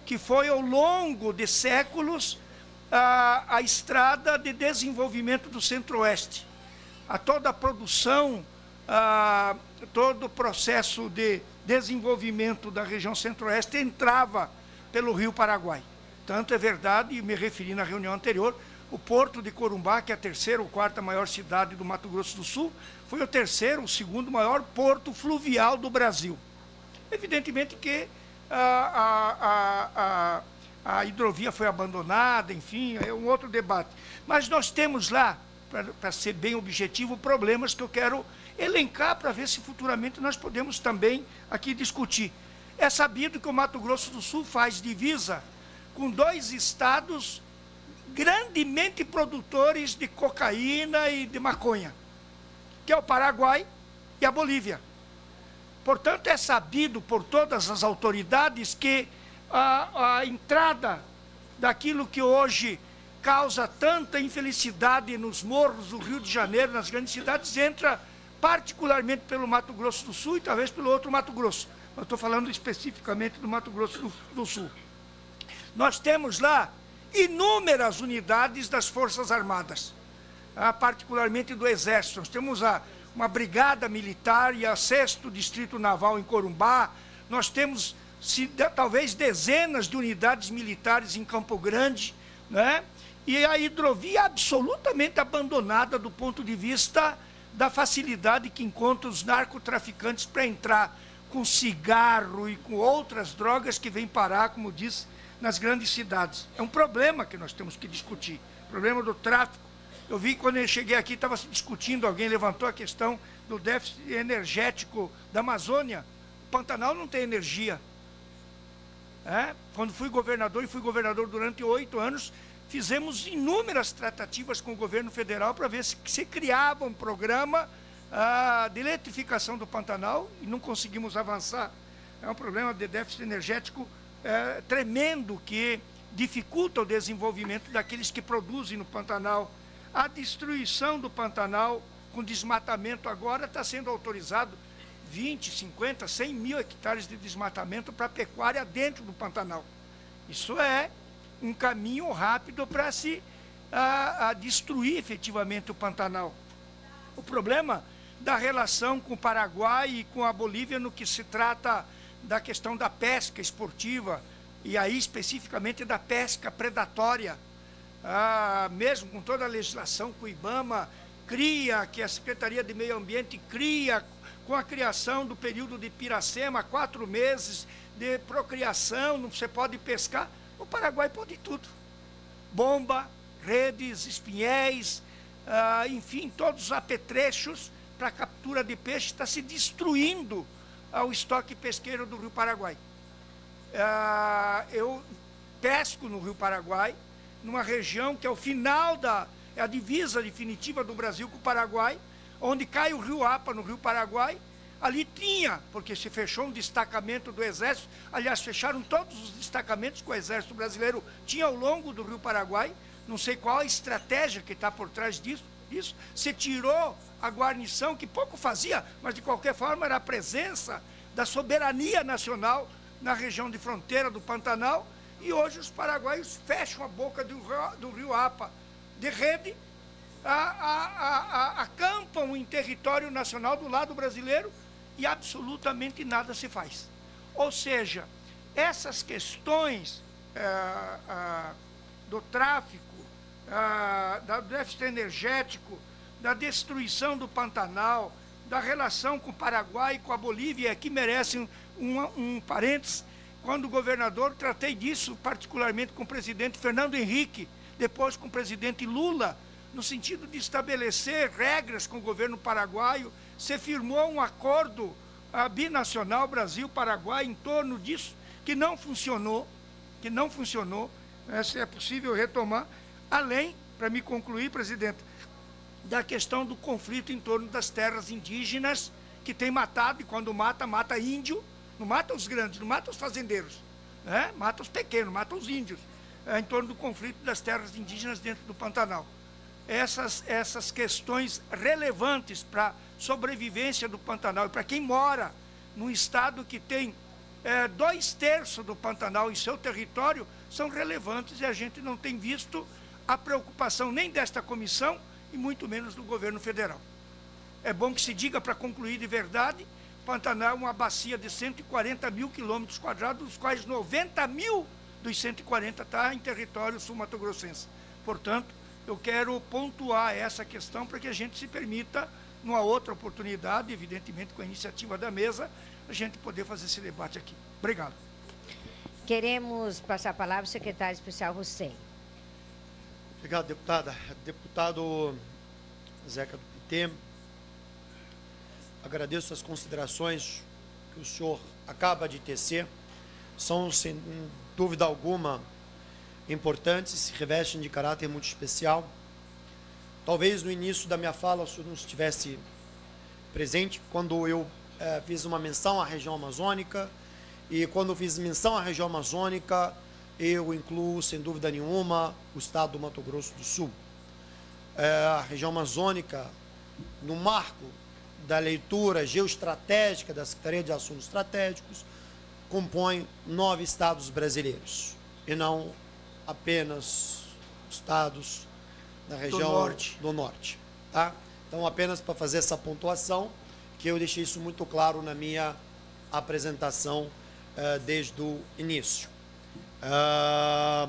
que foi ao longo de séculos a, a estrada de desenvolvimento do Centro-Oeste. A toda a produção, a, todo o processo de desenvolvimento da região Centro-Oeste entrava pelo Rio Paraguai. Tanto é verdade, e me referi na reunião anterior, o Porto de Corumbá, que é a terceira ou quarta maior cidade do Mato Grosso do Sul, foi o terceiro, o segundo maior porto fluvial do Brasil. Evidentemente que a, a, a, a, a hidrovia foi abandonada, enfim, é um outro debate. Mas nós temos lá, para ser bem objetivo, problemas que eu quero elencar para ver se futuramente nós podemos também aqui discutir. É sabido que o Mato Grosso do Sul faz divisa com dois estados grandemente produtores de cocaína e de maconha, que é o Paraguai e a Bolívia. Portanto, é sabido por todas as autoridades que a, a entrada daquilo que hoje causa tanta infelicidade nos morros do Rio de Janeiro, nas grandes cidades, entra particularmente pelo Mato Grosso do Sul e talvez pelo outro Mato Grosso. Eu estou falando especificamente do Mato Grosso do, do Sul. Nós temos lá inúmeras unidades das Forças Armadas, ah, particularmente do Exército. Nós temos a, uma brigada militar e a sexto Distrito Naval em Corumbá. Nós temos se, de, talvez dezenas de unidades militares em Campo Grande, né? E a hidrovia absolutamente abandonada do ponto de vista da facilidade que encontra os narcotraficantes para entrar com cigarro e com outras drogas que vêm parar, como diz, nas grandes cidades. É um problema que nós temos que discutir, o problema do tráfico. Eu vi quando eu cheguei aqui, estava se discutindo, alguém levantou a questão do déficit energético da Amazônia. O Pantanal não tem energia. É? Quando fui governador, e fui governador durante oito anos, fizemos inúmeras tratativas com o governo federal para ver se, se criava um programa ah, de eletrificação do Pantanal e não conseguimos avançar. É um problema de déficit energético É, tremendo que dificulta o desenvolvimento daqueles que produzem no Pantanal. A destruição do Pantanal com desmatamento agora está sendo autorizado vinte, cinquenta, cem mil hectares de desmatamento para pecuária dentro do Pantanal. Isso é um caminho rápido para se a, a destruir efetivamente o Pantanal. O problema da relação com o Paraguai e com a Bolívia no que se trata da questão da pesca esportiva, e aí especificamente da pesca predatória, ah, mesmo com toda a legislação que o IBAMA cria, que a Secretaria de Meio Ambiente cria, com a criação do período de Piracema, quatro meses de procriação, não se pode pescar. O Paraguai pode tudo. Bomba, redes, espinhéis, ah, enfim, todos os apetrechos para captura de peixe, está se destruindo ao estoque pesqueiro do Rio Paraguai. Ah, eu pesco no Rio Paraguai, numa região que é o final da, é a divisa definitiva do Brasil com o Paraguai, onde cai o Rio Apa, no Rio Paraguai. Ali tinha, porque se fechou um destacamento do Exército, aliás, fecharam todos os destacamentos que o Exército Brasileiro tinha ao longo do Rio Paraguai. Não sei qual a estratégia que está por trás disso, disso. Se tirou a guarnição, que pouco fazia, mas de qualquer forma era a presença da soberania nacional na região de fronteira do Pantanal, e hoje os paraguaios fecham a boca do, do Rio Apa de rede, a, a, a, a, acampam em território nacional do lado brasileiro e absolutamente nada se faz. Ou seja, essas questões é, é, do tráfico, é, do déficit energético, da destruição do Pantanal, da relação com o Paraguai e com a Bolívia, aqui merecem um, um parênteses. Quando governador, tratei disso particularmente com o presidente Fernando Henrique, depois com o presidente Lula, no sentido de estabelecer regras com o governo paraguaio. Se firmou um acordo ah, binacional Brasil-Paraguai em torno disso, que não funcionou, que não funcionou, né, se é possível retomar, além, para me concluir, presidente, da questão do conflito em torno das terras indígenas, que tem matado, e quando mata, mata índio, não mata os grandes, não mata os fazendeiros, né? Mata os pequenos, mata os índios, é, em torno do conflito das terras indígenas dentro do Pantanal. Essas, essas questões relevantes para a sobrevivência do Pantanal, e para quem mora num estado que tem é, dois terços do Pantanal em seu território são relevantes e a gente não tem visto a preocupação nem desta comissão e muito menos do governo federal. É bom que se diga, para concluir de verdade, Pantanal é uma bacia de cento e quarenta mil quilômetros quadrados, dos quais noventa mil dos cento e quarenta está em território sul-mato-grossense. Portanto, eu quero pontuar essa questão para que a gente se permita, numa outra oportunidade, evidentemente com a iniciativa da mesa, a gente poder fazer esse debate aqui. Obrigado. Queremos passar a palavra ao secretário especial Hussein. Obrigado, deputada. Deputado Zeca do P T, agradeço as considerações que o senhor acaba de tecer. São, sem dúvida alguma, importantes, se revestem de caráter muito especial. Talvez no início da minha fala o senhor não estivesse presente, quando eu eh, fiz uma menção à região amazônica, e quando fiz menção à região amazônica, eu incluo, sem dúvida nenhuma, o estado do Mato Grosso do Sul. É, a região amazônica, no marco da leitura geoestratégica da Secretaria de Assuntos Estratégicos, compõe nove estados brasileiros, e não apenas estados da região do norte. Do norte, tá? Então, apenas para fazer essa pontuação, que eu deixei isso muito claro na minha apresentação uh, desde o início. Uh,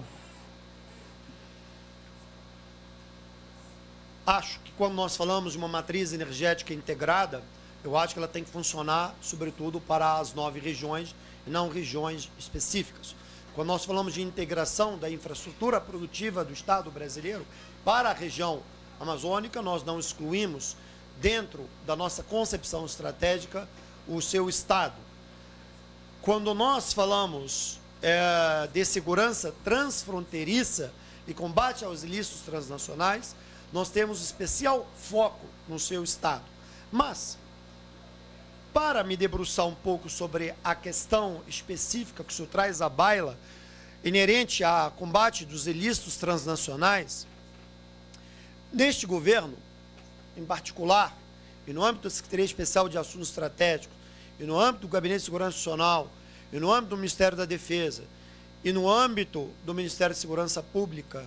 acho que quando nós falamos de uma matriz energética integrada, eu acho que ela tem que funcionar, sobretudo, para as nove regiões, e não regiões específicas. Quando nós falamos de integração da infraestrutura produtiva do Estado brasileiro para a região amazônica, nós não excluímos, dentro da nossa concepção estratégica, o seu Estado. Quando nós falamos é, de segurança transfronteiriça e combate aos ilícitos transnacionais, nós temos especial foco no seu Estado. Mas, para me debruçar um pouco sobre a questão específica que o senhor traz à baila, inerente ao combate dos ilícitos transnacionais, neste governo, em particular, e no âmbito da Secretaria Especial de Assuntos Estratégicos, e no âmbito do Gabinete de Segurança Nacional, e no âmbito do Ministério da Defesa, e no âmbito do Ministério de Segurança Pública,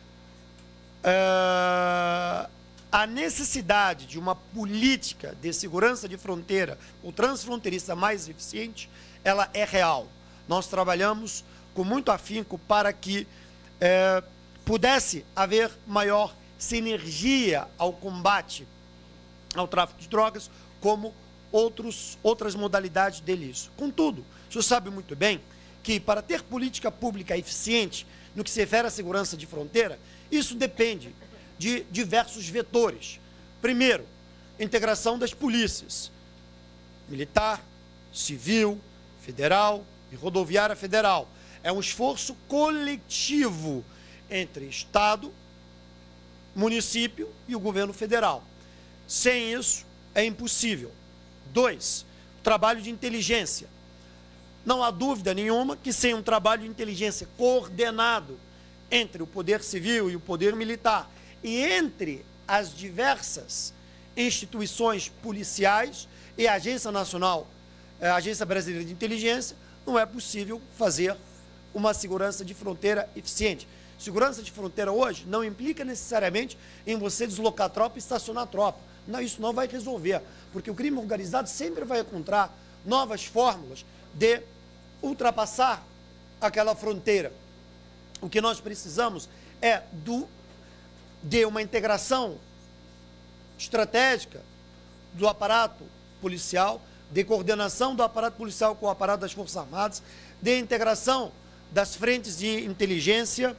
é, a necessidade de uma política de segurança de fronteira, ou transfronteiriça mais eficiente, ela é real. Nós trabalhamos com muito afinco para que é, pudesse haver maior sinergia ao combate ao tráfico de drogas, como outros, outras modalidades delício. Contudo, o senhor sabe muito bem que para ter política pública eficiente no que se refere à segurança de fronteira, isso depende de diversos vetores. Primeiro, integração das polícias, militar, civil, federal e rodoviária federal. É um esforço coletivo entre Estado, município e o governo federal. Sem isso, é impossível. Dois, trabalho de inteligência. Não há dúvida nenhuma que sem um trabalho de inteligência coordenado entre o poder civil e o poder militar e entre as diversas instituições policiais e a Agência Nacional, a Agência Brasileira de Inteligência, não é possível fazer uma segurança de fronteira eficiente. Segurança de fronteira hoje não implica necessariamente em você deslocar tropa e estacionar tropa. Não, isso não vai resolver, porque o crime organizado sempre vai encontrar novas fórmulas de ultrapassar aquela fronteira. O que nós precisamos é do, de uma integração estratégica do aparato policial, de coordenação do aparato policial com o aparato das Forças Armadas, de integração das frentes de inteligência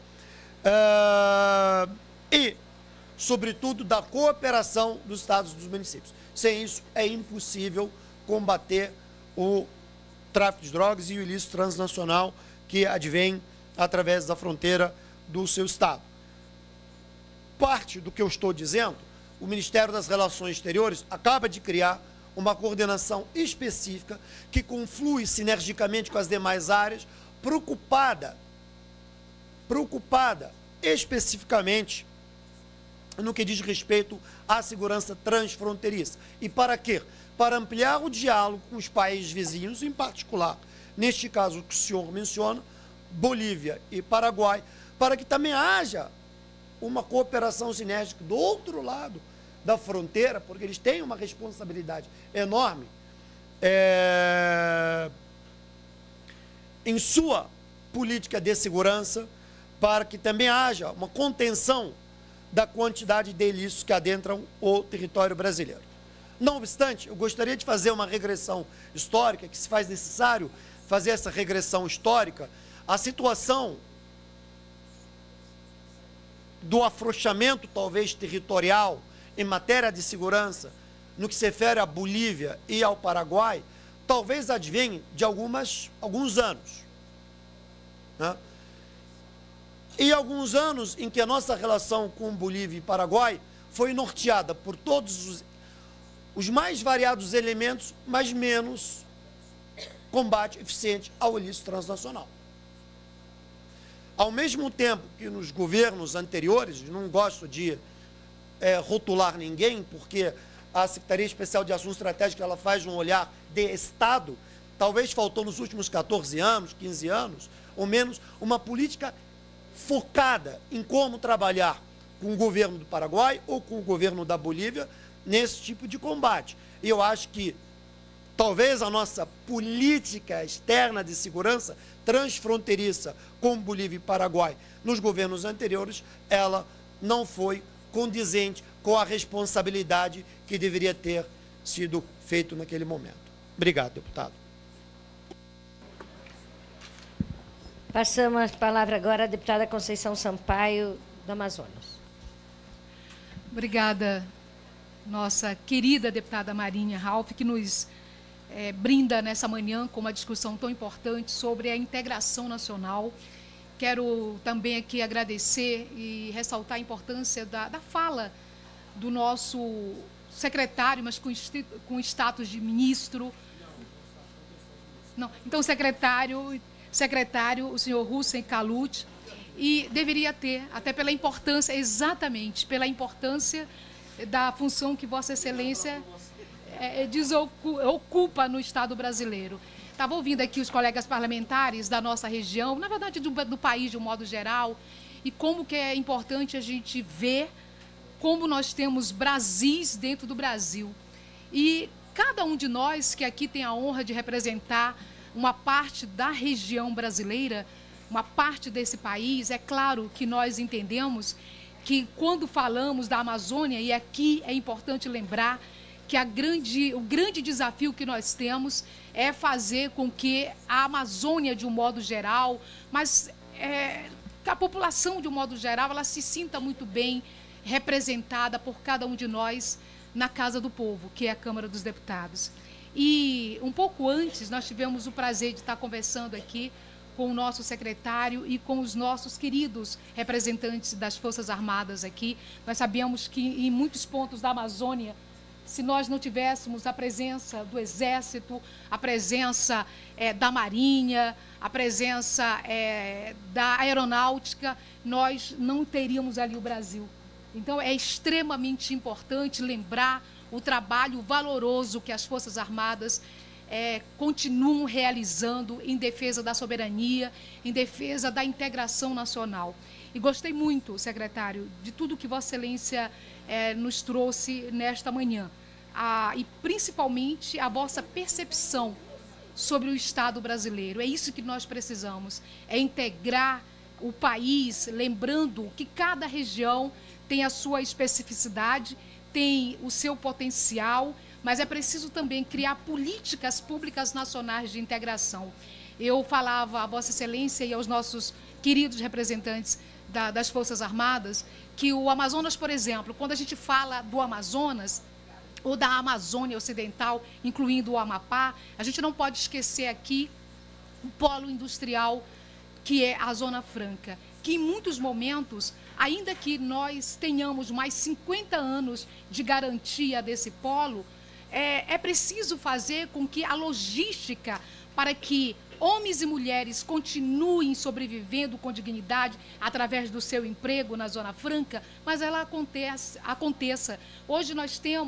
uh, e, sobretudo, da cooperação dos estados e dos municípios. Sem isso, é impossível combater o tráfico de drogas e o ilícito transnacional que advém através da fronteira do seu estado. Parte do que eu estou dizendo, o Ministério das Relações Exteriores acaba de criar uma coordenação específica que conflui sinergicamente com as demais áreas, preocupada, preocupada especificamente no que diz respeito à segurança transfronteiriça. E para quê? Para ampliar o diálogo com os países vizinhos, em particular neste caso que o senhor menciona, Bolívia e Paraguai, para que também haja uma cooperação sinérgica do outro lado da fronteira, porque eles têm uma responsabilidade enorme é, em sua política de segurança, para que também haja uma contenção da quantidade de ilícitos que adentram o território brasileiro. Não obstante, eu gostaria de fazer uma regressão histórica, que se faz necessário fazer essa regressão histórica, a situação do afrouxamento, talvez, territorial em matéria de segurança, no que se refere à Bolívia e ao Paraguai, talvez advenha de algumas, alguns anos. Né? E alguns anos em que a nossa relação com Bolívia e Paraguai foi norteada por todos os, os mais variados elementos, mas menos combate eficiente ao ilícito transnacional. Ao mesmo tempo que nos governos anteriores, não gosto de é, rotular ninguém, porque a Secretaria Especial de Assuntos Estratégicos ela faz um olhar de Estado, talvez faltou nos últimos quatorze anos, quinze anos, ou menos, uma política focada em como trabalhar com o governo do Paraguai ou com o governo da Bolívia nesse tipo de combate. E eu acho que talvez a nossa política externa de segurança transfronteiriça com Bolívia e Paraguai nos governos anteriores, ela não foi condizente com a responsabilidade que deveria ter sido feito naquele momento. Obrigado, deputado. Passamos a palavra agora à deputada Conceição Sampaio, do Amazonas. Obrigada, nossa querida deputada Marinha Ralph, que nos é, brinda nessa manhã com uma discussão tão importante sobre a integração nacional. Quero também aqui agradecer e ressaltar a importância da, da fala do nosso secretário, mas com, com status de ministro. Não, então, secretário, secretário, o senhor Hussein Kalut, e deveria ter, até pela importância, exatamente, pela importância da função que Vossa Excelência é, ocupa no Estado brasileiro. Estava ouvindo aqui os colegas parlamentares da nossa região, na verdade do, do país de um modo geral, e como que é importante a gente ver como nós temos Brasis dentro do Brasil. E cada um de nós que aqui tem a honra de representar uma parte da região brasileira, uma parte desse país, é claro que nós entendemos que quando falamos da Amazônia, e aqui é importante lembrar que a grande, o grande desafio que nós temos é fazer com que a Amazônia, de um modo geral, mas é, que a população, de um modo geral, ela se sinta muito bem representada por cada um de nós na Casa do Povo, que é a Câmara dos Deputados. E um pouco antes, nós tivemos o prazer de estar conversando aqui com o nosso secretário e com os nossos queridos representantes das Forças Armadas aqui. Nós sabíamos que em muitos pontos da Amazônia, se nós não tivéssemos a presença do Exército, a presença é, da Marinha, a presença é, da Aeronáutica, nós não teríamos ali o Brasil. Então, é extremamente importante lembrar o trabalho valoroso que as Forças Armadas é, continuam realizando em defesa da soberania, em defesa da integração nacional. E gostei muito, secretário, de tudo que Vossa Excelência é, nos trouxe nesta manhã. Ah, e principalmente a vossa percepção sobre o Estado brasileiro. É isso que nós precisamos, é integrar o país, lembrando que cada região tem a sua especificidade, tem o seu potencial, mas é preciso também criar políticas públicas nacionais de integração. Eu falava a Vossa Excelência e aos nossos queridos representantes da, das Forças Armadas que o Amazonas, por exemplo, quando a gente fala do Amazonas ou da Amazônia Ocidental, incluindo o Amapá, a gente não pode esquecer aqui o polo industrial que é a Zona Franca, que em muitos momentos, ainda que nós tenhamos mais cinquenta anos de garantia desse polo, é, é preciso fazer com que a logística para que homens e mulheres continuem sobrevivendo com dignidade através do seu emprego na Zona Franca, mas ela aconteça. aconteça. Hoje nós temos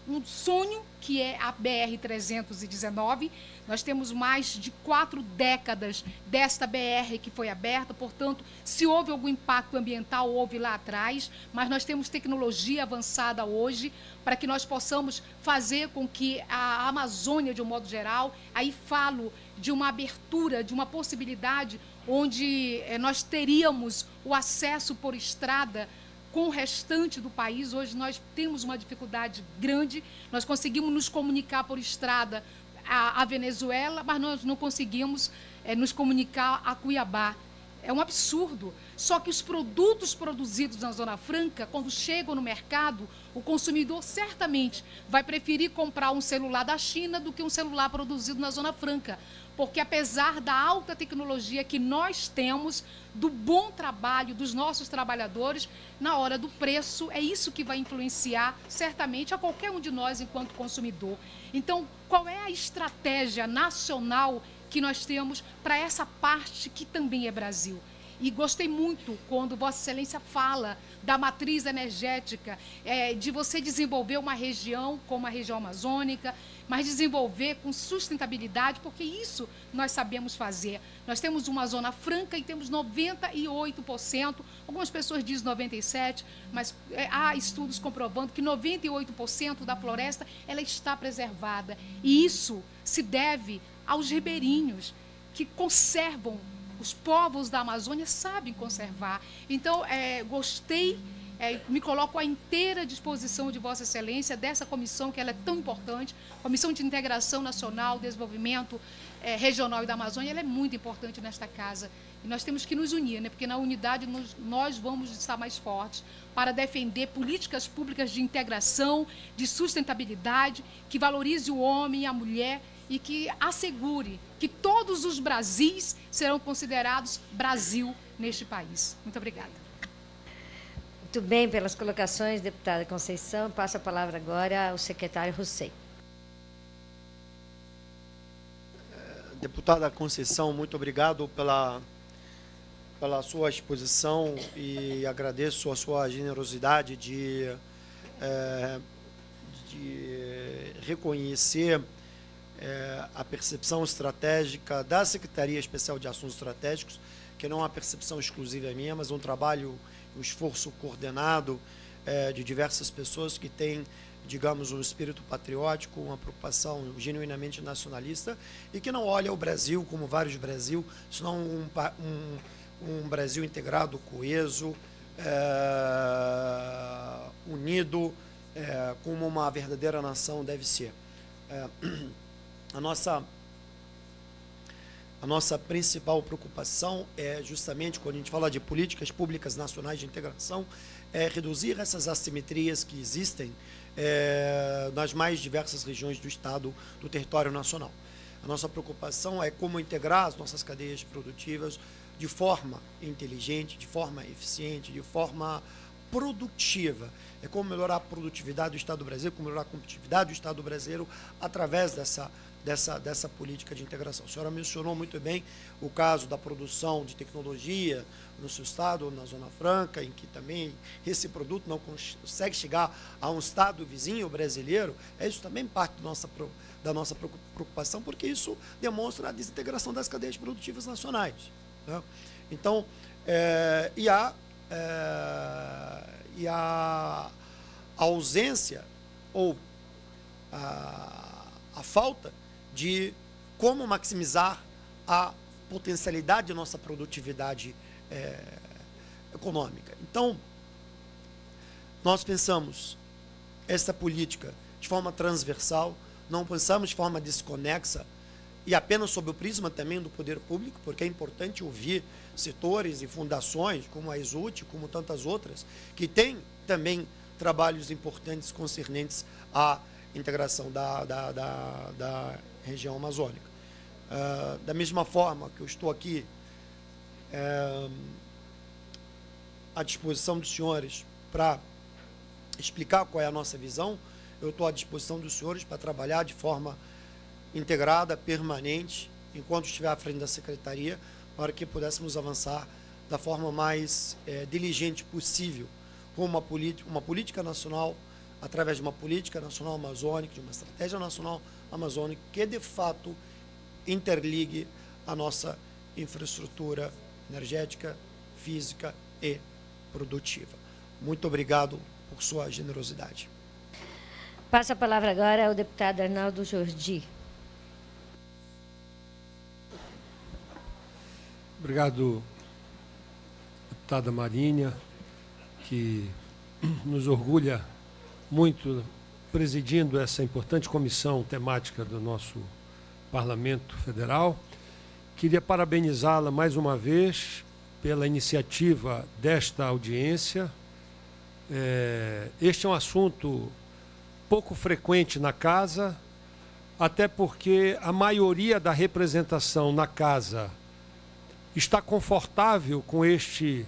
um sonho, que é a B R trezentos e dezenove. Nós temos mais de quatro décadas desta B R que foi aberta, portanto, se houve algum impacto ambiental, houve lá atrás, mas nós temos tecnologia avançada hoje para que nós possamos fazer com que a Amazônia, de um modo geral, aí falo de uma abertura, de uma possibilidade onde eh, nós teríamos o acesso por estrada com o restante do país. Hoje nós temos uma dificuldade grande, nós conseguimos nos comunicar por estrada a, a Venezuela, mas nós não conseguimos é, nos comunicar a Cuiabá. É um absurdo. Só que os produtos produzidos na Zona Franca, quando chegam no mercado, o consumidor certamente vai preferir comprar um celular da China do que um celular produzido na Zona Franca. Porque apesar da alta tecnologia que nós temos, do bom trabalho dos nossos trabalhadores, na hora do preço, é isso que vai influenciar certamente a qualquer um de nós enquanto consumidor. Então, qual é a estratégia nacional que nós temos para essa parte que também é Brasil? E gostei muito quando Vossa Excelência fala da matriz energética, é, de você desenvolver uma região como a região amazônica, mas desenvolver com sustentabilidade, porque isso nós sabemos fazer. Nós temos uma Zona Franca e temos noventa e oito por cento, algumas pessoas dizem noventa e sete por cento, mas é, há estudos comprovando que noventa e oito por cento da floresta ela está preservada. E isso se deve aos ribeirinhos, que conservam. Os povos da Amazônia sabem conservar. Então, é, gostei, é, me coloco à inteira disposição de Vossa Excelência, dessa comissão, que ela é tão importante, Comissão de Integração Nacional, Desenvolvimento é, Regional e da Amazônia, ela é muito importante nesta casa. E nós temos que nos unir, né? Porque na unidade nós, nós vamos estar mais fortes para defender políticas públicas de integração, de sustentabilidade, que valorize o homem e a mulher, e que assegure que todos os Brasis serão considerados Brasil neste país. Muito obrigada. Muito bem, pelas colocações, deputada Conceição. Passo a palavra agora ao secretário Hussein. Deputada Conceição, muito obrigado pela, pela sua exposição e agradeço a sua generosidade de, é, de reconhecer É, a percepção estratégica da Secretaria Especial de Assuntos Estratégicos, que não é uma percepção exclusiva minha, mas um trabalho, um esforço coordenado é, de diversas pessoas que têm, digamos, um espírito patriótico, uma preocupação genuinamente nacionalista e que não olha o Brasil como vários Brasil, senão um, um, um Brasil integrado, coeso, é, unido, é, como uma verdadeira nação deve ser. É, A nossa, a nossa principal preocupação é justamente, quando a gente fala de políticas públicas nacionais de integração, é reduzir essas assimetrias que existem é, nas mais diversas regiões do Estado, do território nacional. A nossa preocupação é como integrar as nossas cadeias produtivas de forma inteligente, de forma eficiente, de forma produtiva. É como melhorar a produtividade do Estado brasileiro, como melhorar a competitividade do Estado brasileiro através dessa Dessa, dessa política de integração. A senhora mencionou muito bem o caso da produção de tecnologia no seu estado, na Zona Franca, em que também esse produto não consegue chegar a um estado vizinho brasileiro. É isso também parte da nossa, da nossa preocupação, porque isso demonstra a desintegração das cadeias produtivas nacionais. Né? Então, é, e a, é, e a ausência ou a, a falta de como maximizar a potencialidade da nossa produtividade é, econômica. Então, nós pensamos essa política de forma transversal, não pensamos de forma desconexa e apenas sob o prisma também do poder público, porque é importante ouvir setores e fundações como a ESUT, como tantas outras, que têm também trabalhos importantes concernentes à integração da, da, da, da região amazônica. Uh, da mesma forma que eu estou aqui uh, à disposição dos senhores para explicar qual é a nossa visão, eu estou à disposição dos senhores para trabalhar de forma integrada, permanente, enquanto estiver à frente da Secretaria, para que pudéssemos avançar da forma mais eh, diligente possível com uma, uma política nacional através de uma política nacional amazônica, de uma estratégia nacional amazônica, que de fato interligue a nossa infraestrutura energética, física e produtiva. Muito obrigado por sua generosidade. Passa a palavra agora ao deputado Arnaldo Jordi. Obrigado, deputada Marinha, que nos orgulha muito presidindo essa importante comissão temática do nosso Parlamento Federal. Queria parabenizá-la mais uma vez pela iniciativa desta audiência. É, este é um assunto pouco frequente na casa, até porque a maioria da representação na casa está confortável com este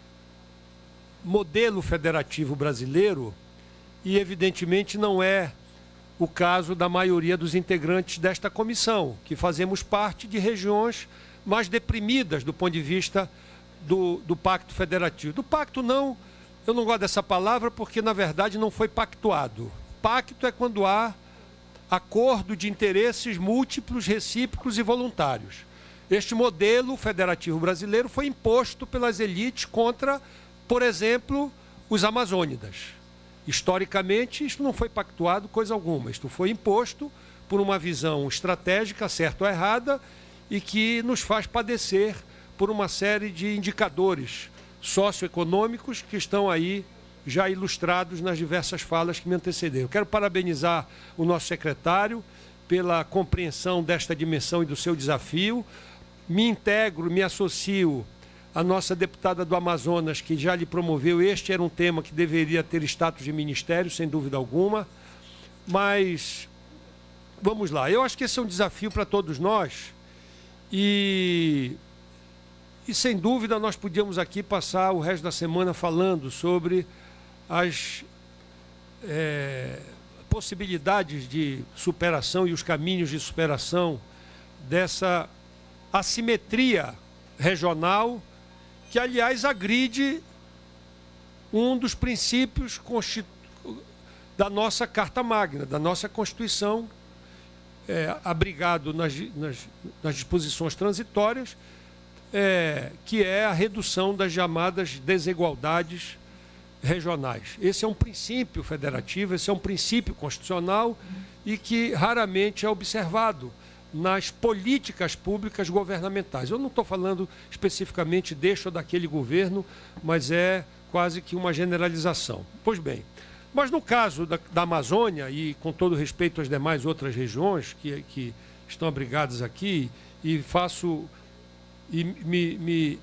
modelo federativo brasileiro e, evidentemente, não é o caso da maioria dos integrantes desta comissão, que fazemos parte de regiões mais deprimidas do ponto de vista do, do Pacto Federativo. Do pacto não, eu não gosto dessa palavra porque, na verdade, não foi pactuado. Pacto é quando há acordo de interesses múltiplos, recíprocos e voluntários. Este modelo federativo brasileiro foi imposto pelas elites contra, por exemplo, os amazônidas. Historicamente, isto não foi pactuado coisa alguma. Isto foi imposto por uma visão estratégica, certa ou errada, e que nos faz padecer por uma série de indicadores socioeconômicos que estão aí já ilustrados nas diversas falas que me antecederam. Quero parabenizar o nosso secretário pela compreensão desta dimensão e do seu desafio. Me integro, me associo à nossa deputada do Amazonas, que já lhe promoveu. Este era um tema que deveria ter status de ministério, sem dúvida alguma. Mas, vamos lá, eu acho que esse é um desafio para todos nós. E, e, sem dúvida, nós podíamos aqui passar o resto da semana falando sobre as é, possibilidades de superação e os caminhos de superação dessa assimetria regional, que, aliás, agride um dos princípios da nossa Carta Magna, da nossa Constituição, é, abrigado nas, nas, nas disposições transitórias, é, que é a redução das chamadas desigualdades regionais. Esse é um princípio federativo, esse é um princípio constitucional e que raramente é observado nas políticas públicas governamentais. Eu não estou falando especificamente deste ou daquele governo, mas é quase que uma generalização. Pois bem, mas no caso da, da Amazônia, e com todo respeito às demais outras regiões que, que estão abrigadas aqui, e faço e me, me,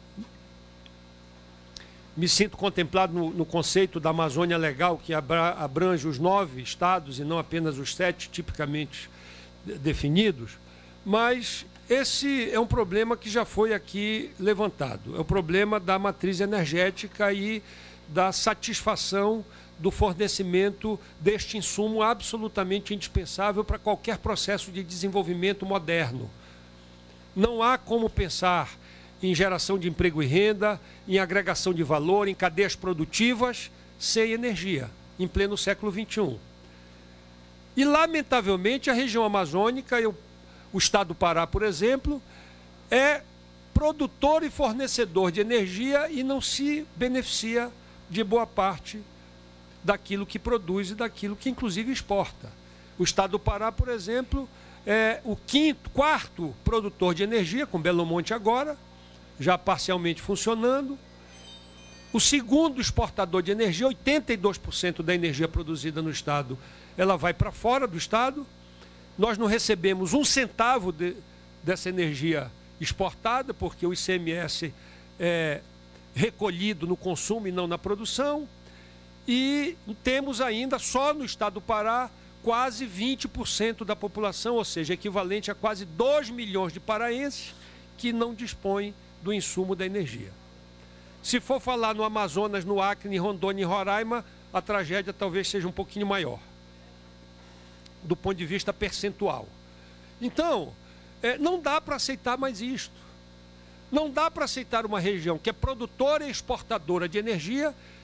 me sinto contemplado no, no conceito da Amazônia Legal, que abra, abrange os nove estados e não apenas os sete tipicamente definidos. Mas esse é um problema que já foi aqui levantado. É o problema da matriz energética e da satisfação do fornecimento deste insumo absolutamente indispensável para qualquer processo de desenvolvimento moderno. Não há como pensar em geração de emprego e renda, em agregação de valor, em cadeias produtivas, sem energia, em pleno século vinte e um. E, lamentavelmente, a região amazônica, eu o estado do Pará, por exemplo, é produtor e fornecedor de energia e não se beneficia de boa parte daquilo que produz e daquilo que, inclusive, exporta. O estado do Pará, por exemplo, é o quinto, quarto produtor de energia, com Belo Monte agora, já parcialmente funcionando. O segundo exportador de energia, oitenta e dois por cento da energia produzida no estado, ela vai para fora do estado. Nós não recebemos um centavo de, dessa energia exportada, porque o I C M S é recolhido no consumo e não na produção. E temos ainda, só no estado do Pará, quase vinte por cento da população, ou seja, equivalente a quase dois milhões de paraenses que não dispõem do insumo da energia. Se for falar no Amazonas, no Acre, em Rondônia e Roraima, a tragédia talvez seja um pouquinho maior, do ponto de vista percentual. Então, é, não dá para aceitar mais isto. Não dá para aceitar uma região que é produtora e exportadora de energia,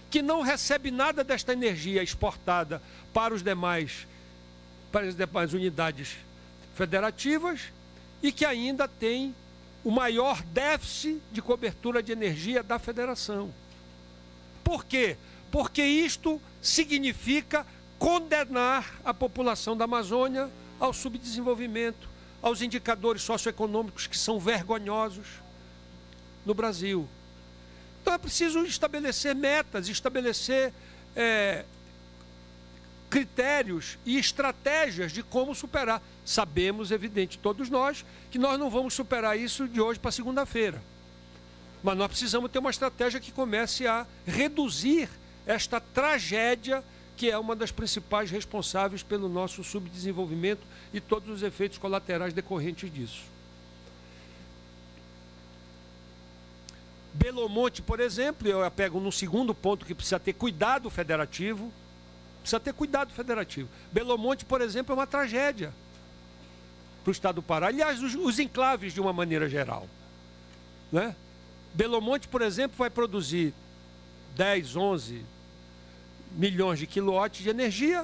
que não recebe nada desta energia exportada para os demais, para as demais unidades federativas e que ainda tem o maior déficit de cobertura de energia da federação. Por quê? Porque isto significa condenar a população da Amazônia ao subdesenvolvimento, aos indicadores socioeconômicos que são vergonhosos no Brasil. Então é preciso estabelecer metas, estabelecer é, critérios e estratégias de como superar. Sabemos, evidente, todos nós, que nós não vamos superar isso de hoje para segunda-feira. Mas nós precisamos ter uma estratégia que comece a reduzir esta tragédia que é uma das principais responsáveis pelo nosso subdesenvolvimento e todos os efeitos colaterais decorrentes disso. Belo Monte, por exemplo, eu pego num segundo ponto que precisa ter cuidado federativo, precisa ter cuidado federativo. Belo Monte, por exemplo, é uma tragédia para o estado do Pará. Aliás, os, os enclaves de uma maneira geral, né? Belo Monte, por exemplo, vai produzir dez, onze milhões de quilowatts de energia.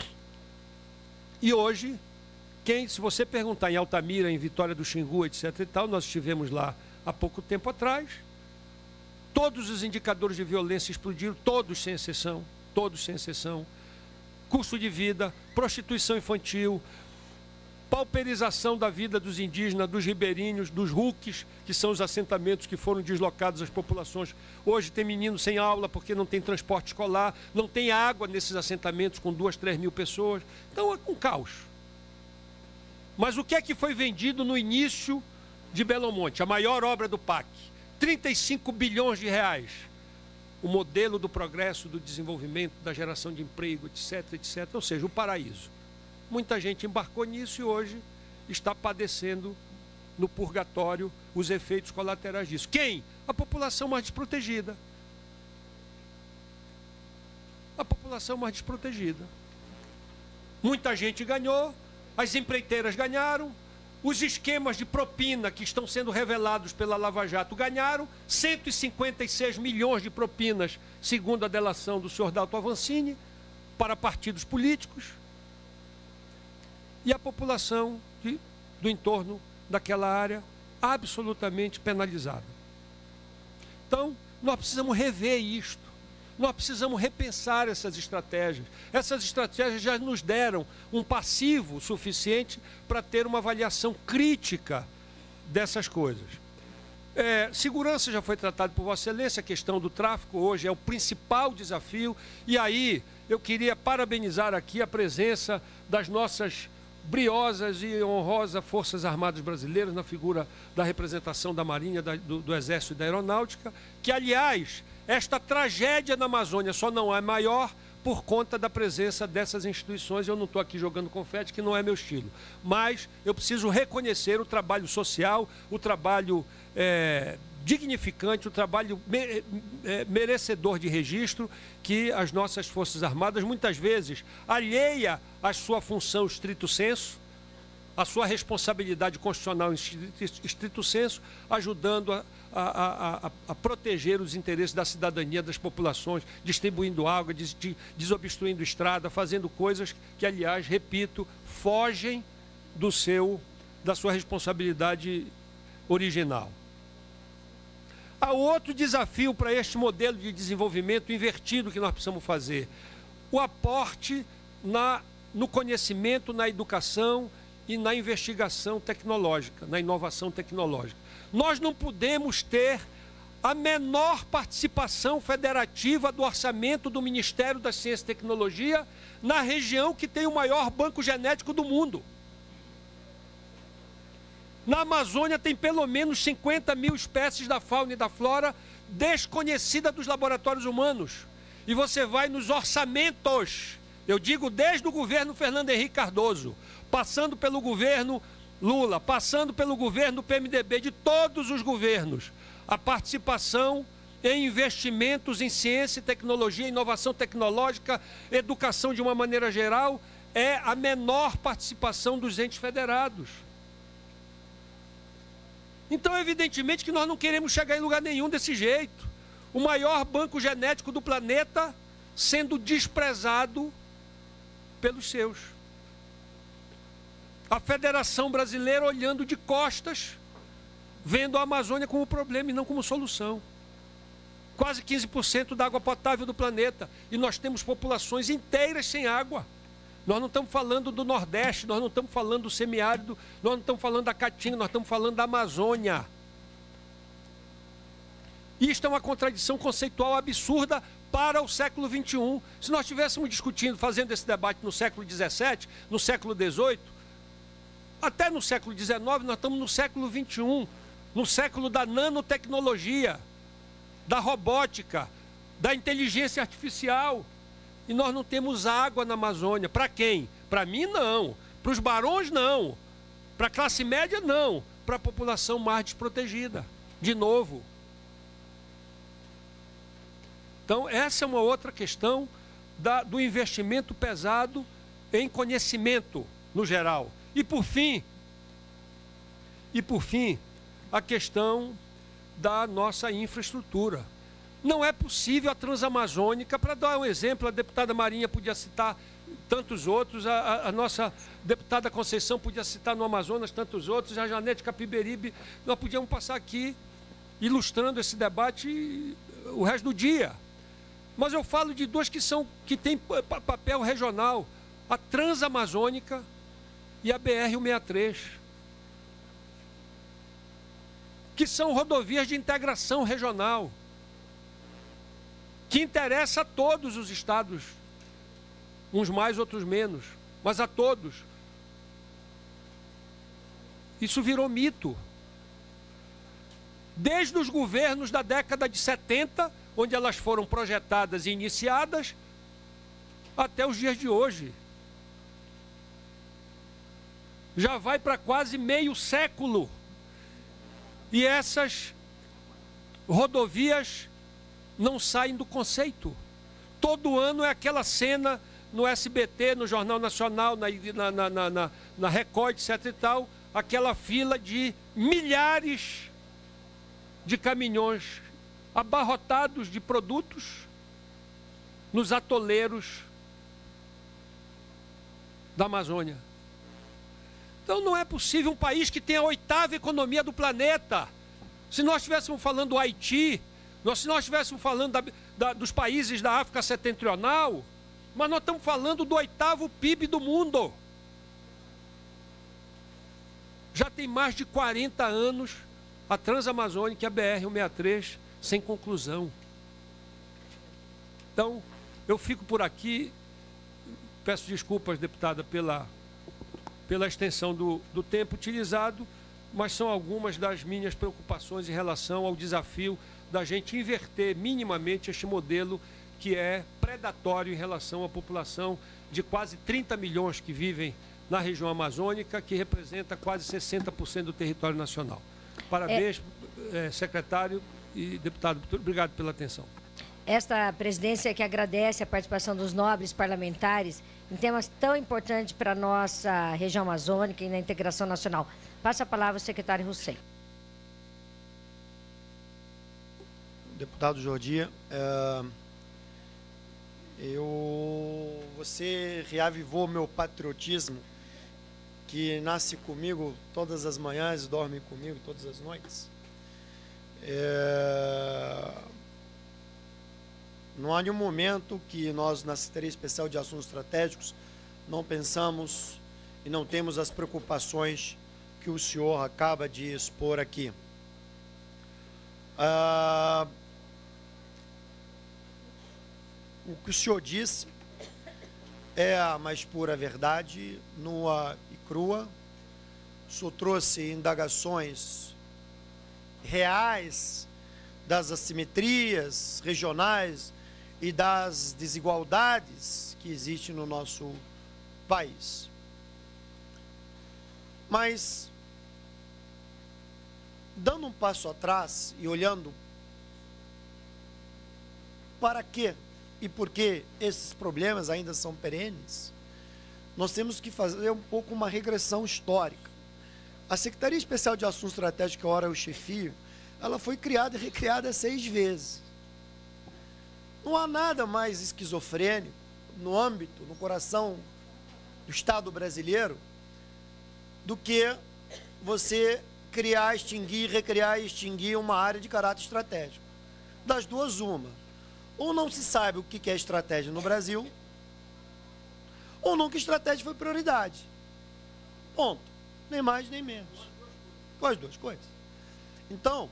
E hoje, quem, se você perguntar em Altamira, em Vitória do Xingu, etc e tal, nós estivemos lá há pouco tempo atrás, todos os indicadores de violência explodiram, todos sem exceção, todos sem exceção. Custo de vida, prostituição infantil, pauperização da vida dos indígenas, dos ribeirinhos, dos ruques, que são os assentamentos que foram deslocados às populações. Hoje tem menino sem aula porque não tem transporte escolar, não tem água nesses assentamentos com duas, três mil pessoas. Então é um caos. Mas o que é que foi vendido no início de Belo Monte? A maior obra do P A C, trinta e cinco bilhões de reais. O modelo do progresso, do desenvolvimento, da geração de emprego, etc, etcétera. Ou seja, o paraíso. Muita gente embarcou nisso e hoje está padecendo no purgatório os efeitos colaterais disso. Quem? A população mais desprotegida. A população mais desprotegida. Muita gente ganhou, as empreiteiras ganharam, os esquemas de propina que estão sendo revelados pela Lava Jato ganharam, cento e cinquenta e seis milhões de propinas, segundo a delação do senhor Dalto Avancini, para partidos políticos. E a população de, do entorno daquela área absolutamente penalizada. Então, nós precisamos rever isto. Nós precisamos repensar essas estratégias. Essas estratégias já nos deram um passivo suficiente para ter uma avaliação crítica dessas coisas. É, segurança já foi tratado por Vossa Excelência, a questão do tráfico hoje é o principal desafio. E aí, eu queria parabenizar aqui a presença das nossas briosas e honrosas Forças Armadas Brasileiras, na figura da representação da Marinha, da, do, do Exército e da Aeronáutica, que, aliás, esta tragédia na Amazônia só não é maior por conta da presença dessas instituições. Eu não estou aqui jogando confete, que não é meu estilo. Mas eu preciso reconhecer o trabalho social, o trabalho é, dignificante, o trabalho me, é, merecedor de registro que as nossas Forças Armadas, muitas vezes, alheia à sua função estrito sensu, a sua responsabilidade constitucional em estrito sensu, ajudando a, a, a, a proteger os interesses da cidadania, das populações, distribuindo água, des, de, desobstruindo estrada, fazendo coisas que, aliás, repito, fogem do seu, da sua responsabilidade original. Há outro desafio para este modelo de desenvolvimento invertido que nós precisamos fazer. O aporte na, no conhecimento, na educação e na investigação tecnológica, na inovação tecnológica. Nós não podemos ter a menor participação federativa do orçamento do Ministério da Ciência e Tecnologia na região que tem o maior banco genético do mundo. Na Amazônia tem pelo menos cinquenta mil espécies da fauna e da flora desconhecida dos laboratórios humanos. E você vai nos orçamentos, eu digo desde o governo Fernando Henrique Cardoso, passando pelo governo Lula, passando pelo governo do P M D B, de todos os governos, a participação em investimentos em ciência, tecnologia, inovação tecnológica, educação de uma maneira geral, é a menor participação dos entes federados. Então, evidentemente que nós não queremos chegar em lugar nenhum desse jeito. o maior banco genético do planeta sendo desprezado pelos seus. A Federação Brasileira olhando de costas, vendo a Amazônia como problema e não como solução. Quase quinze por cento da água potável do planeta. E nós temos populações inteiras sem água. Nós não estamos falando do Nordeste, nós não estamos falando do semiárido, nós não estamos falando da Caatinga, nós estamos falando da Amazônia. Isto é uma contradição conceitual absurda para o século vinte e um. Se nós estivéssemos discutindo, fazendo esse debate no século dezessete, no século dezoito, até no século dezenove, nós estamos no século vinte e um, no século da nanotecnologia, da robótica, da inteligência artificial. E nós não temos água na Amazônia. Para quem? Para mim, não. Para os barões, não. Para a classe média, não. Para a população mais desprotegida. De novo. Então, essa é uma outra questão da, do investimento pesado em conhecimento, no geral. E, por fim, e, por fim, a questão da nossa infraestrutura. Não é possível a Transamazônica, para dar um exemplo, a deputada Marinha podia citar tantos outros, a, a, a nossa deputada Conceição podia citar no Amazonas tantos outros, a Janete Capiberibe, nós podíamos passar aqui ilustrando esse debate o resto do dia. Mas eu falo de duas que, são, que têm papel regional, a Transamazônica e a B R cento e sessenta e três, que são rodovias de integração regional, que interessa a todos os estados, uns mais, outros menos, mas a todos. Isso virou mito. Desde os governos da década de setenta, onde elas foram projetadas e iniciadas, até os dias de hoje. Já vai para quase meio século. E essas rodovias não saem do conceito. Todo ano é aquela cena no S B T, no Jornal Nacional, na, na, na, na, na Record, etc e tal, aquela fila de milhares de caminhões abarrotados de produtos nos atoleiros da Amazônia. Então não é possível um país que tem a oitava economia do planeta. Se nós estivéssemos falando do Haiti, nós, se nós estivéssemos falando da, da, dos países da África Setentrional, mas nós estamos falando do oitavo P I B do mundo. Já tem mais de quarenta anos a Transamazônica e a B R cento e sessenta e três sem conclusão. Então, eu fico por aqui. Peço desculpas, deputada, pela, pela extensão do, do tempo utilizado, mas são algumas das minhas preocupações em relação ao desafio da gente inverter minimamente este modelo que é predatório em relação à população de quase trinta milhões que vivem na região amazônica, que representa quase sessenta por cento do território nacional. Parabéns, é... É, secretário e deputado. Obrigado pela atenção. Esta presidência que agradece a participação dos nobres parlamentares em temas tão importantes para a nossa região amazônica e na integração nacional. Passa a palavra ao secretário Hussein. Deputado Jordi, é, eu, você reavivou meu patriotismo, que nasce comigo todas as manhãs e dorme comigo todas as noites. É, não há nenhum momento que nós, na Secretaria Especial de Assuntos Estratégicos, não pensamos e não temos as preocupações que o senhor acaba de expor aqui. Ah, o que o senhor disse é a mais pura verdade, nua e crua. O senhor trouxe indagações reais das assimetrias regionais e das desigualdades que existem no nosso país. Mas, dando um passo atrás e olhando para quê e por que esses problemas ainda são perenes, nós temos que fazer um pouco uma regressão histórica. A Secretaria Especial de Assuntos Estratégicos, que ora eu chefio, ela foi criada e recriada seis vezes. Não há nada mais esquizofrênico no âmbito, no coração do Estado brasileiro, do que você criar, extinguir, recriar e extinguir uma área de caráter estratégico. Das duas, uma. Ou não se sabe o que é estratégia no Brasil, ou nunca estratégia foi prioridade. Ponto. Nem mais, nem menos. Com as duas coisas. Então,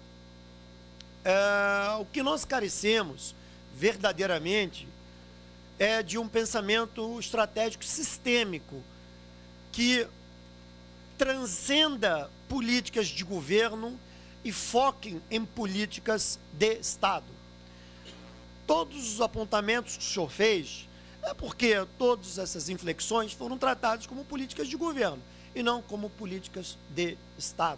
é, o que nós carecemos verdadeiramente é de um pensamento estratégico sistêmico que transcenda políticas de governo e foquem em políticas de Estado. Todos os apontamentos que o senhor fez é porque todas essas inflexões foram tratadas como políticas de governo e não como políticas de Estado.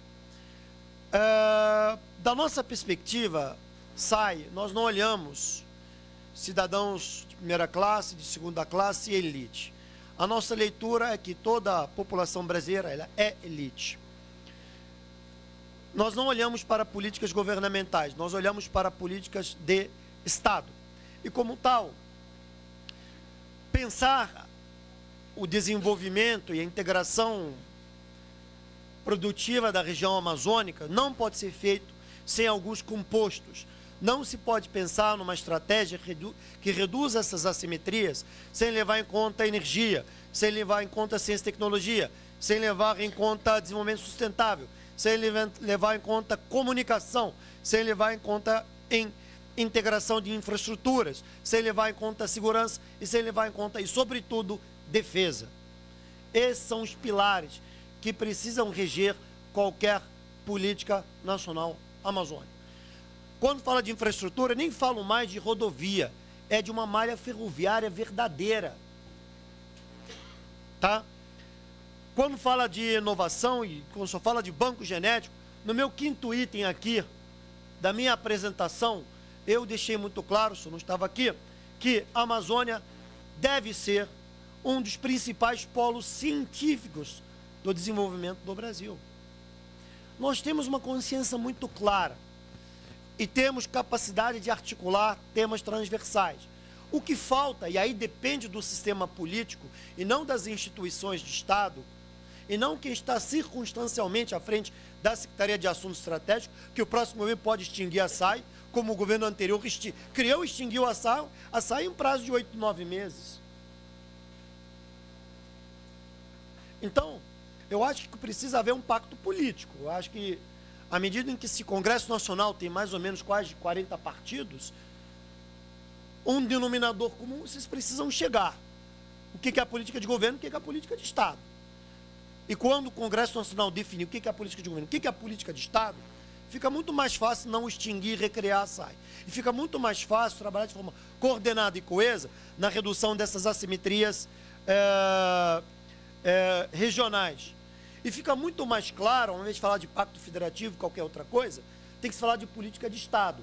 É, da nossa perspectiva, sai, nós não olhamos cidadãos de primeira classe, de segunda classe e elite. A nossa leitura é que toda a população brasileira ela é elite. Nós não olhamos para políticas governamentais, nós olhamos para políticas de Estado. E como tal, pensar o desenvolvimento e a integração produtiva da região amazônica não pode ser feito sem alguns compostos. Não se pode pensar numa estratégia que reduza essas assimetrias sem levar em conta a energia, sem levar em conta a ciência e tecnologia, sem levar em conta desenvolvimento sustentável, sem levar em conta comunicação, sem levar em conta em integração de infraestruturas, sem levar em conta segurança e sem levar em conta, e sobretudo, defesa. Esses são os pilares que precisam reger qualquer política nacional amazônica. Quando fala de infraestrutura, nem falo mais de rodovia, é de uma malha ferroviária verdadeira. Tá? Quando fala de inovação e quando só fala de banco genético, no meu quinto item aqui, da minha apresentação, eu deixei muito claro, se eu não estava aqui, que a Amazônia deve ser um dos principais polos científicos do desenvolvimento do Brasil. Nós temos uma consciência muito clara e temos capacidade de articular temas transversais. O que falta, e aí depende do sistema político e não das instituições de Estado, e não quem está circunstancialmente à frente da Secretaria de Assuntos Estratégicos, que o próximo governo pode extinguir a S A I, como o governo anterior criou e extinguiu a S A I, a S A I em prazo de oito, nove meses. Então, eu acho que precisa haver um pacto político. Eu acho que, à medida em que esse Congresso Nacional tem mais ou menos quase quarenta partidos, um denominador comum vocês precisam chegar. O que é a política de governo, o que é a política de Estado. E quando o Congresso Nacional definir o que é a política de governo, o que é a política de Estado, fica muito mais fácil não extinguir e recriar a S A I. E fica muito mais fácil trabalhar de forma coordenada e coesa na redução dessas assimetrias é, é, regionais. E fica muito mais claro, ao invés de falar de pacto federativo, qualquer outra coisa, tem que se falar de política de Estado.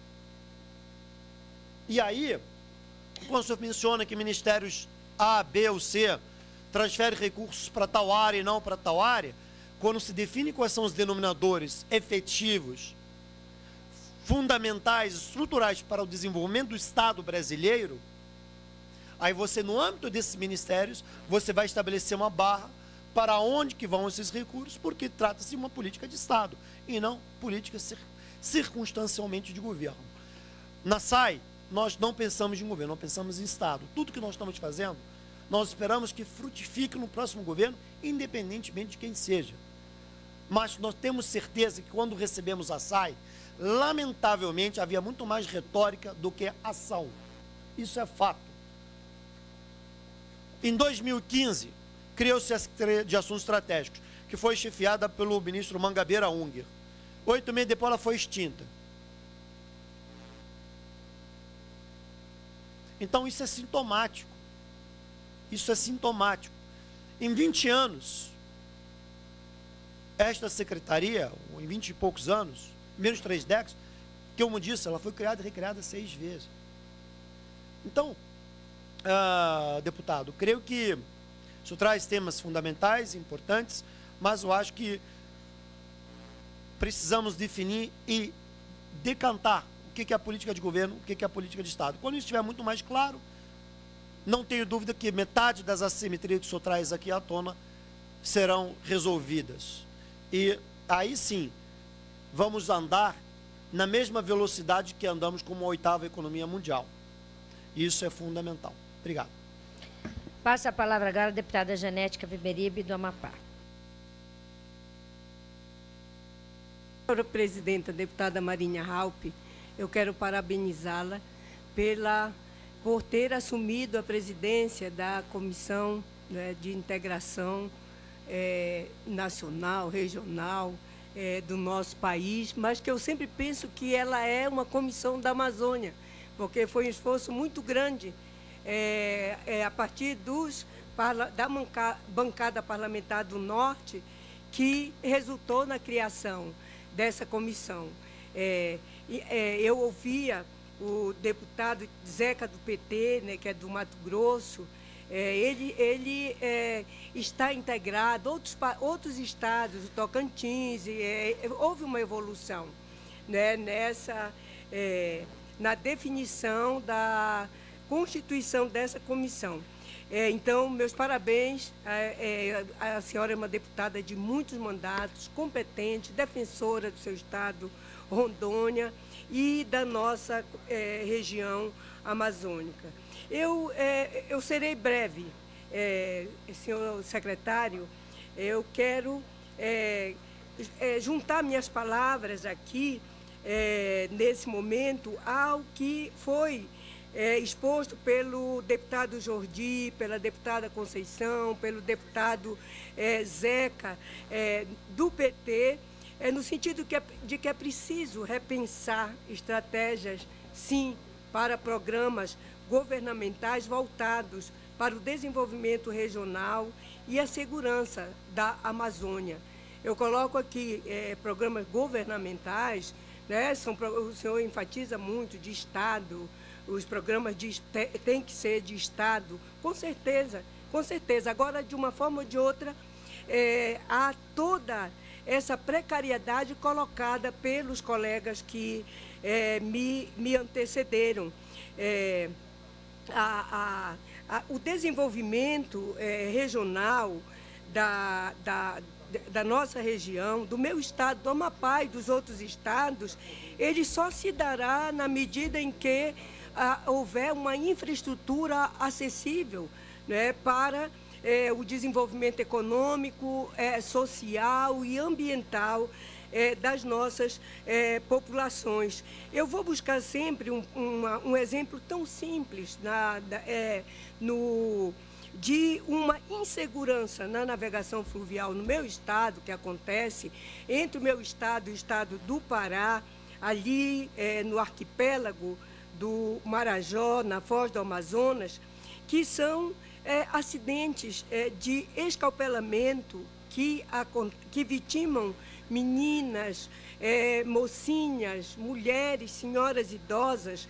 E aí, quando o senhor menciona que ministérios A, B ou C transferem recursos para tal área e não para tal área, quando se define quais são os denominadores efetivos, fundamentais, estruturais para o desenvolvimento do Estado brasileiro, aí você, no âmbito desses ministérios, você vai estabelecer uma barra para onde que vão esses recursos, porque trata-se de uma política de Estado e não política cir circunstancialmente de governo. Na S A I, nós não pensamos em governo, nós pensamos em Estado. Tudo que nós estamos fazendo, nós esperamos que frutifique no próximo governo, independentemente de quem seja. Mas nós temos certeza que quando recebemos a S A I, lamentavelmente havia muito mais retórica do que ação. Isso é fato. Em dois mil e quinze, criou-se a Secretaria de Assuntos Estratégicos, que foi chefiada pelo ministro Mangabeira Unger. Oito meses depois ela foi extinta. Então isso é sintomático. Isso é sintomático. Em vinte anos, esta secretaria, em vinte e poucos anos, menos de três décadas, que como disse, ela foi criada e recriada seis vezes. Então, uh, deputado, creio que isso traz temas fundamentais, importantes, mas eu acho que precisamos definir e decantar o que é a política de governo, o que é a política de Estado. Quando isso estiver muito mais claro, não tenho dúvida que metade das assimetrias que o senhor traz aqui à tona serão resolvidas. E aí sim, vamos andar na mesma velocidade que andamos como a oitava economia mundial. Isso é fundamental. Obrigado. Passa a palavra agora a deputada Genética Beberibe, do Amapá. Senhora presidenta, deputada Marinha Raupp, eu quero parabenizá-la pela, por ter assumido a presidência da Comissão, né, de Integração é, Nacional, Regional, é, do nosso país, mas que eu sempre penso que ela é uma comissão da Amazônia, porque foi um esforço muito grande é, é, a partir dos, da bancada parlamentar do Norte, que resultou na criação dessa comissão. É, é, eu ouvia o deputado Zeca do P T, né, que é do Mato Grosso, é, ele, ele é, está integrado, outros, outros estados, o Tocantins, é, houve uma evolução, né, nessa, é, na definição da constituição dessa comissão. É, então, meus parabéns, é, é, a senhora é uma deputada de muitos mandatos, competente, defensora do seu estado, Rondônia, e da nossa é, região amazônica. Eu, é, eu serei breve, é, senhor secretário, eu quero é, é, juntar minhas palavras aqui, é, nesse momento, ao que foi É, exposto pelo deputado Jordi, pela deputada Conceição, pelo deputado é, Zeca, é, do P T, é, no sentido que é, de que é preciso repensar estratégias, sim, para programas governamentais voltados para o desenvolvimento regional e a segurança da Amazônia. Eu coloco aqui é, programas governamentais, né, são, o senhor enfatiza muito de Estado, os programas de, têm que ser de Estado, com certeza, com certeza. Agora, de uma forma ou de outra, é, há toda essa precariedade colocada pelos colegas que é, me, me antecederam. É, a, a, a, o desenvolvimento é, regional da, da, da nossa região, do meu estado, do Amapá e dos outros estados, ele só se dará na medida em que Ah, houver uma infraestrutura acessível, né, para é, o desenvolvimento econômico, é, social e ambiental é, das nossas é, populações. Eu vou buscar sempre um, uma, um exemplo tão simples na, da, é, no, de uma insegurança na navegação fluvial no meu estado, que acontece entre o meu estado e o estado do Pará, ali é, no arquipélago do Marajó, na Foz do Amazonas, que são é, acidentes é, de escalpelamento que, a, que vitimam meninas, é, mocinhas, mulheres, senhoras idosas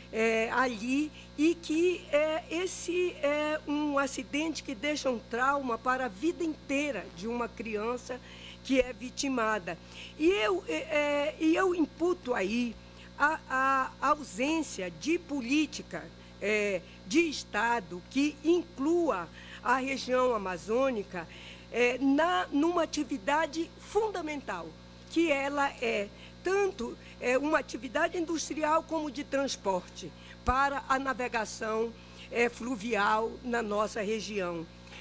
é, ali, e que é, esse é um acidente que deixa um trauma para a vida inteira de uma criança que é vitimada. E eu, é, e eu imputo aí A, a ausência de política é, de Estado que inclua a região amazônica é, na, numa atividade fundamental, que ela é tanto é, uma atividade industrial como de transporte para a navegação é, fluvial na nossa região.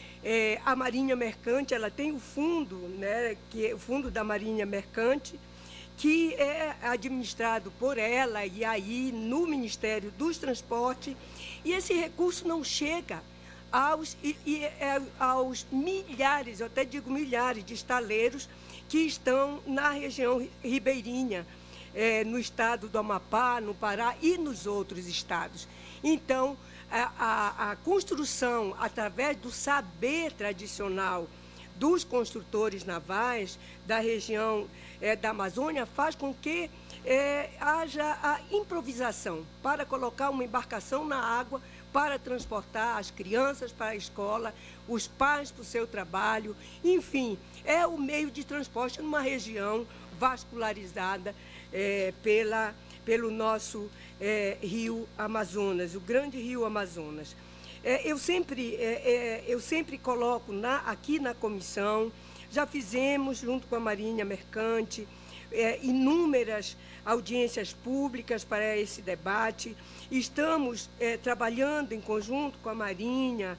É, a Marinha Mercante, ela tem o fundo, né, que é o fundo da Marinha Mercante, que é administrado por ela e aí no Ministério dos Transportes, e esse recurso não chega aos, e, e, aos milhares, eu até digo milhares de estaleiros que estão na região ribeirinha, é, no estado do Amapá, no Pará e nos outros estados. Então, a, a, a construção, através do saber tradicional dos construtores navais da região é, da Amazônia, faz com que é, haja a improvisação para colocar uma embarcação na água para transportar as crianças para a escola, os pais para o seu trabalho, enfim, é o meio de transporte numa região vascularizada é, pela, pelo nosso é, rio Amazonas, o grande rio Amazonas. É, eu, sempre, é, é, eu sempre coloco na, aqui na comissão, já fizemos, junto com a Marinha Mercante, é, inúmeras audiências públicas para esse debate. Estamos é, trabalhando em conjunto com a Marinha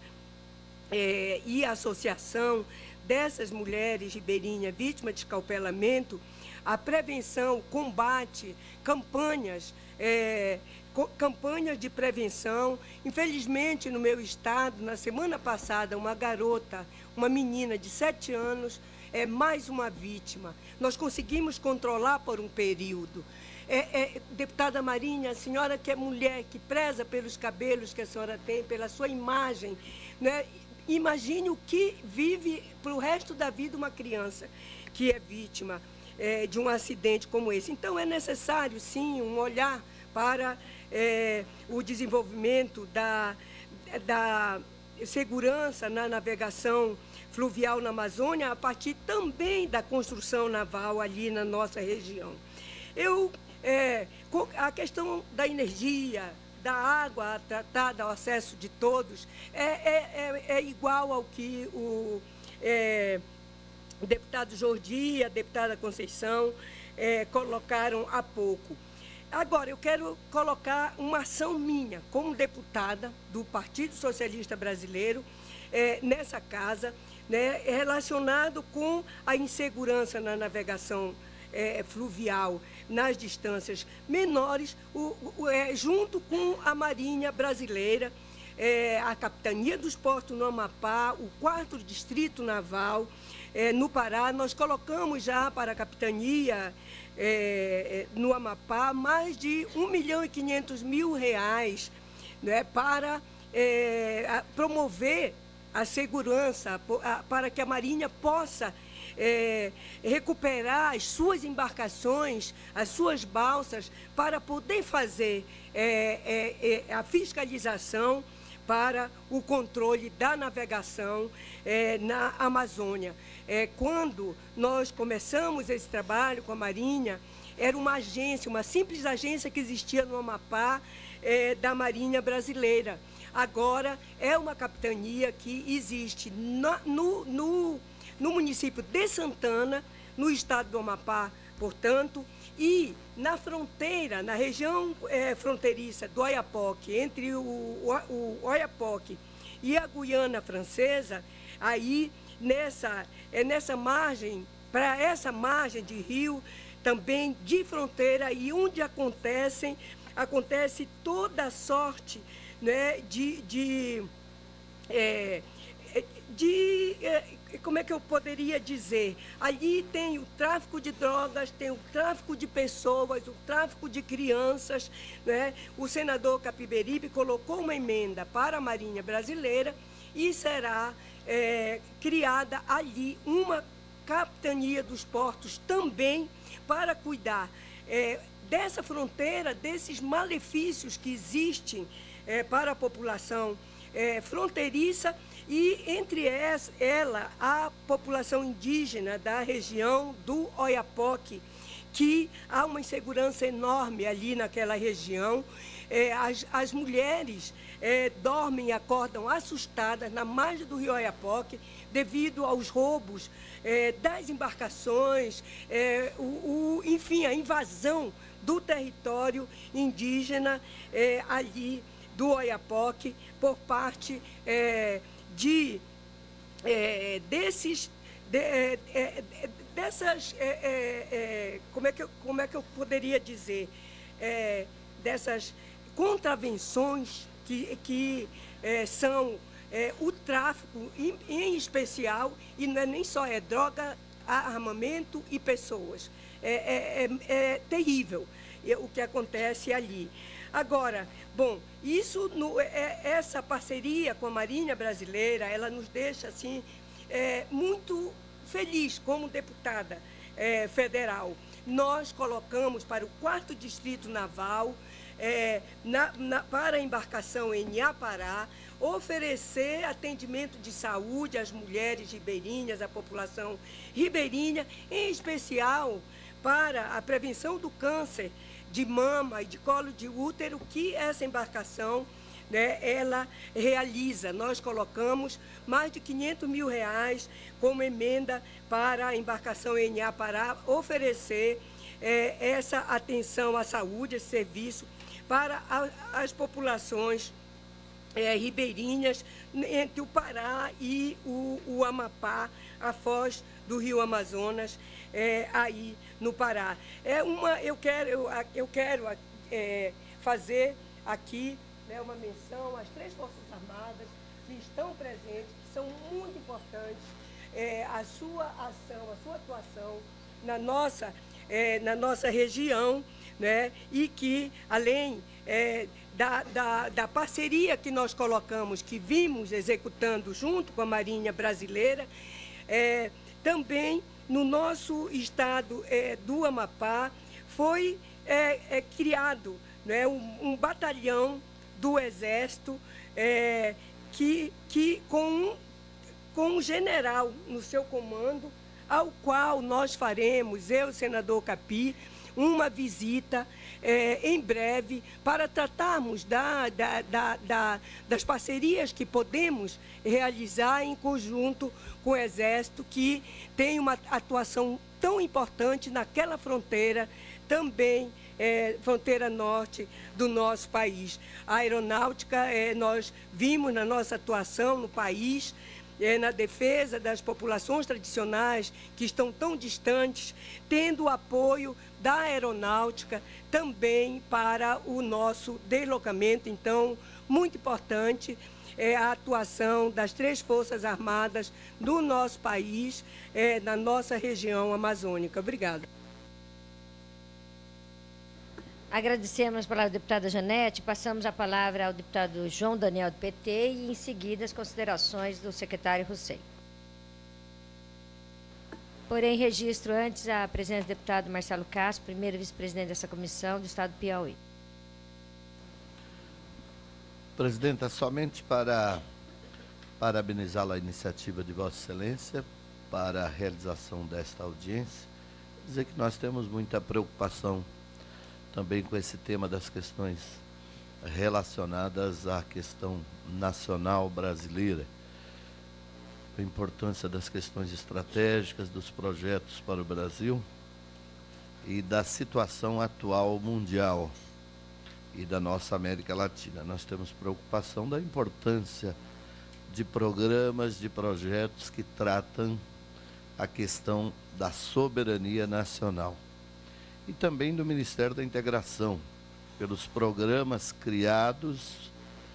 é, e a associação dessas mulheres ribeirinhas vítimas de escalpelamento, a prevenção, combate, campanhas, é, co campanhas de prevenção. Infelizmente, no meu estado, na semana passada, uma garota, uma menina de sete anos, é mais uma vítima. Nós conseguimos controlar por um período. É, é, deputada Marinha, a senhora que é mulher, que preza pelos cabelos que a senhora tem, pela sua imagem, né? Imagine o que vive para o resto da vida uma criança que é vítima é, de um acidente como esse. Então, é necessário, sim, um olhar para é, o desenvolvimento da, da segurança na navegação fluvial na Amazônia, a partir também da construção naval ali na nossa região. Eu, é, a questão da energia, da água tratada ao acesso de todos, é, é, é, é igual ao que o, é, o deputado Jordi e a deputada Conceição é, colocaram há pouco. Agora, eu quero colocar uma ação minha, como deputada do Partido Socialista Brasileiro, é, nessa casa, né, relacionado com a insegurança na navegação é, fluvial nas distâncias menores, o, o, é, junto com a Marinha Brasileira, é, a Capitania dos Portos no Amapá, o quarto Distrito Naval é, no Pará. Nós colocamos já para a Capitania é, no Amapá mais de um milhão e quinhentos mil reais, né, para é, promover a segurança, para que a Marinha possa é, recuperar as suas embarcações, as suas balsas, para poder fazer é, é, é, a fiscalização para o controle da navegação é, na Amazônia. É, quando nós começamos esse trabalho com a Marinha, era uma agência, uma simples agência que existia no Amapá, é, da Marinha Brasileira. Agora é uma capitania que existe no, no, no, no município de Santana, no estado do Amapá, portanto, e na fronteira, na região é, fronteiriça do Oiapoque, entre o, o, o Oiapoque e a Guiana Francesa, aí nessa, é nessa margem, para essa margem de rio, também de fronteira, e onde acontecem, acontece toda a sorte, né, de, de, é, de é, como é que eu poderia dizer? Ali tem o tráfico de drogas, tem o tráfico de pessoas, o tráfico de crianças, né? O senador Capiberibe colocou uma emenda para a Marinha Brasileira e será é, criada ali uma capitania dos portos também para cuidar é, dessa fronteira, desses malefícios que existem É, para a população é, fronteiriça e, entre essa, ela, a população indígena da região do Oiapoque, que há uma insegurança enorme ali naquela região. É, as, as mulheres é, dormem e acordam assustadas na margem do rio Oiapoque devido aos roubos é, das embarcações, é, o, o, enfim, a invasão do território indígena é, ali do Oiapoque, por parte é, de, é, desses, de, é, é, dessas, é, é, como, é que eu, como é que eu poderia dizer, é, dessas contravenções que, que é, são é, o tráfico, em, em especial, e não é nem só, é droga, armamento e pessoas. É, é, é, é terrível o que acontece ali. Agora, bom, isso, no, é, essa parceria com a Marinha Brasileira, ela nos deixa, assim, é, muito feliz como deputada é, federal. Nós colocamos para o quarto Distrito Naval, é, na, na, para a embarcação em Apará, oferecer atendimento de saúde às mulheres ribeirinhas, à população ribeirinha, em especial para a prevenção do câncer de mama e de colo de útero que essa embarcação, né, ela realiza. Nós colocamos mais de quinhentos mil reais como emenda para a embarcação N A Pará oferecer é, essa atenção à saúde, esse serviço para a, as populações é, ribeirinhas entre o Pará e o, o Amapá, a foz do Rio Amazonas, é, aí no Pará. É uma, eu quero, eu, eu quero é, fazer aqui, né, uma menção às três Forças Armadas que estão presentes, que são muito importantes, é, a sua ação, a sua atuação na nossa, é, na nossa região, né, e que, além é, da, da, da parceria que nós colocamos, que vimos executando junto com a Marinha Brasileira, é, também no nosso estado é, do Amapá foi é, é, criado, né, um, um batalhão do Exército é, que, que com, um, com um general no seu comando, ao qual nós faremos, eu, senador Capi, uma visita é, em breve para tratarmos da, da, da, da, das parcerias que podemos realizar em conjunto com o Exército, que tem uma atuação tão importante naquela fronteira, também é, fronteira norte do nosso país. A aeronáutica, é, nós vimos na nossa atuação no país, É, na defesa das populações tradicionais que estão tão distantes, tendo o apoio da aeronáutica também para o nosso deslocamento. Então, muito importante é a atuação das três Forças Armadas do nosso país, é, na nossa região amazônica. Obrigada. Agradecemos a palavra à deputada Janete, passamos a palavra ao deputado João Daniel, do P T, e em seguida as considerações do secretário Hussein. Porém, registro antes a presença do deputado Marcelo Castro, primeiro vice-presidente dessa comissão do estado do Piauí. Presidenta, somente para parabenizá-la a iniciativa de Vossa Excelência para a realização desta audiência, dizer que nós temos muita preocupação também com esse tema das questões relacionadas à questão nacional brasileira, a importância das questões estratégicas, dos projetos para o Brasil e da situação atual mundial e da nossa América Latina. Nós temos preocupação da importância de programas, de projetos que tratam a questão da soberania nacional. E também do Ministério da Integração, pelos programas criados,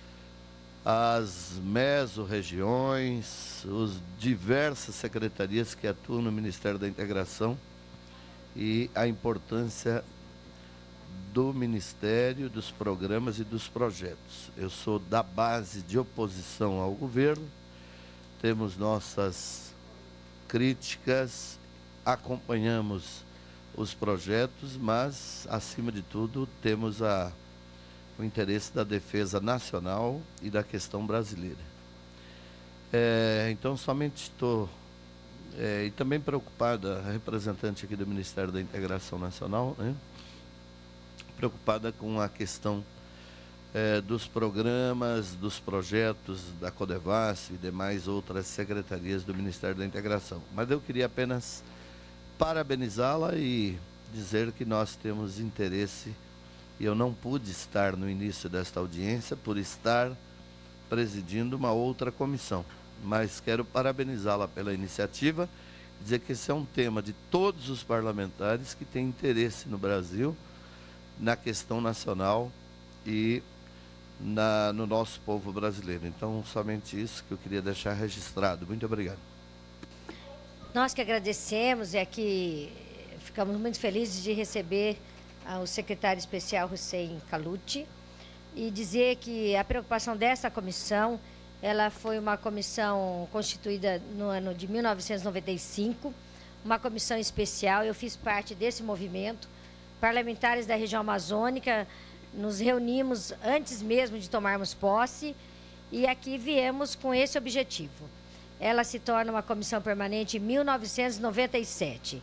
as mesorregiões, as diversas secretarias que atuam no Ministério da Integração e a importância do Ministério, dos programas e dos projetos. Eu sou da base de oposição ao governo, temos nossas críticas, acompanhamos os projetos, mas, acima de tudo, temos a, o interesse da defesa nacional e da questão brasileira. É, então, somente estou, é, e também preocupada, a representante aqui do Ministério da Integração Nacional, né, preocupada com a questão é, dos programas, dos projetos da Codevasf e demais outras secretarias do Ministério da Integração. Mas eu queria apenas parabenizá-la e dizer que nós temos interesse, e eu não pude estar no início desta audiência por estar presidindo uma outra comissão, mas quero parabenizá-la pela iniciativa, dizer que esse é um tema de todos os parlamentares que têm interesse no Brasil, na questão nacional e na, no nosso povo brasileiro. Então, somente isso que eu queria deixar registrado. Muito obrigado. Nós que agradecemos e aqui ficamos muito felizes de receber o secretário especial Hussein Kaluti e dizer que a preocupação dessa comissão, ela foi uma comissão constituída no ano de mil novecentos e noventa e cinco, uma comissão especial. Eu fiz parte desse movimento. Parlamentares da região amazônica, nos reunimos antes mesmo de tomarmos posse e aqui viemos com esse objetivo. Ela se torna uma comissão permanente em mil novecentos e noventa e sete.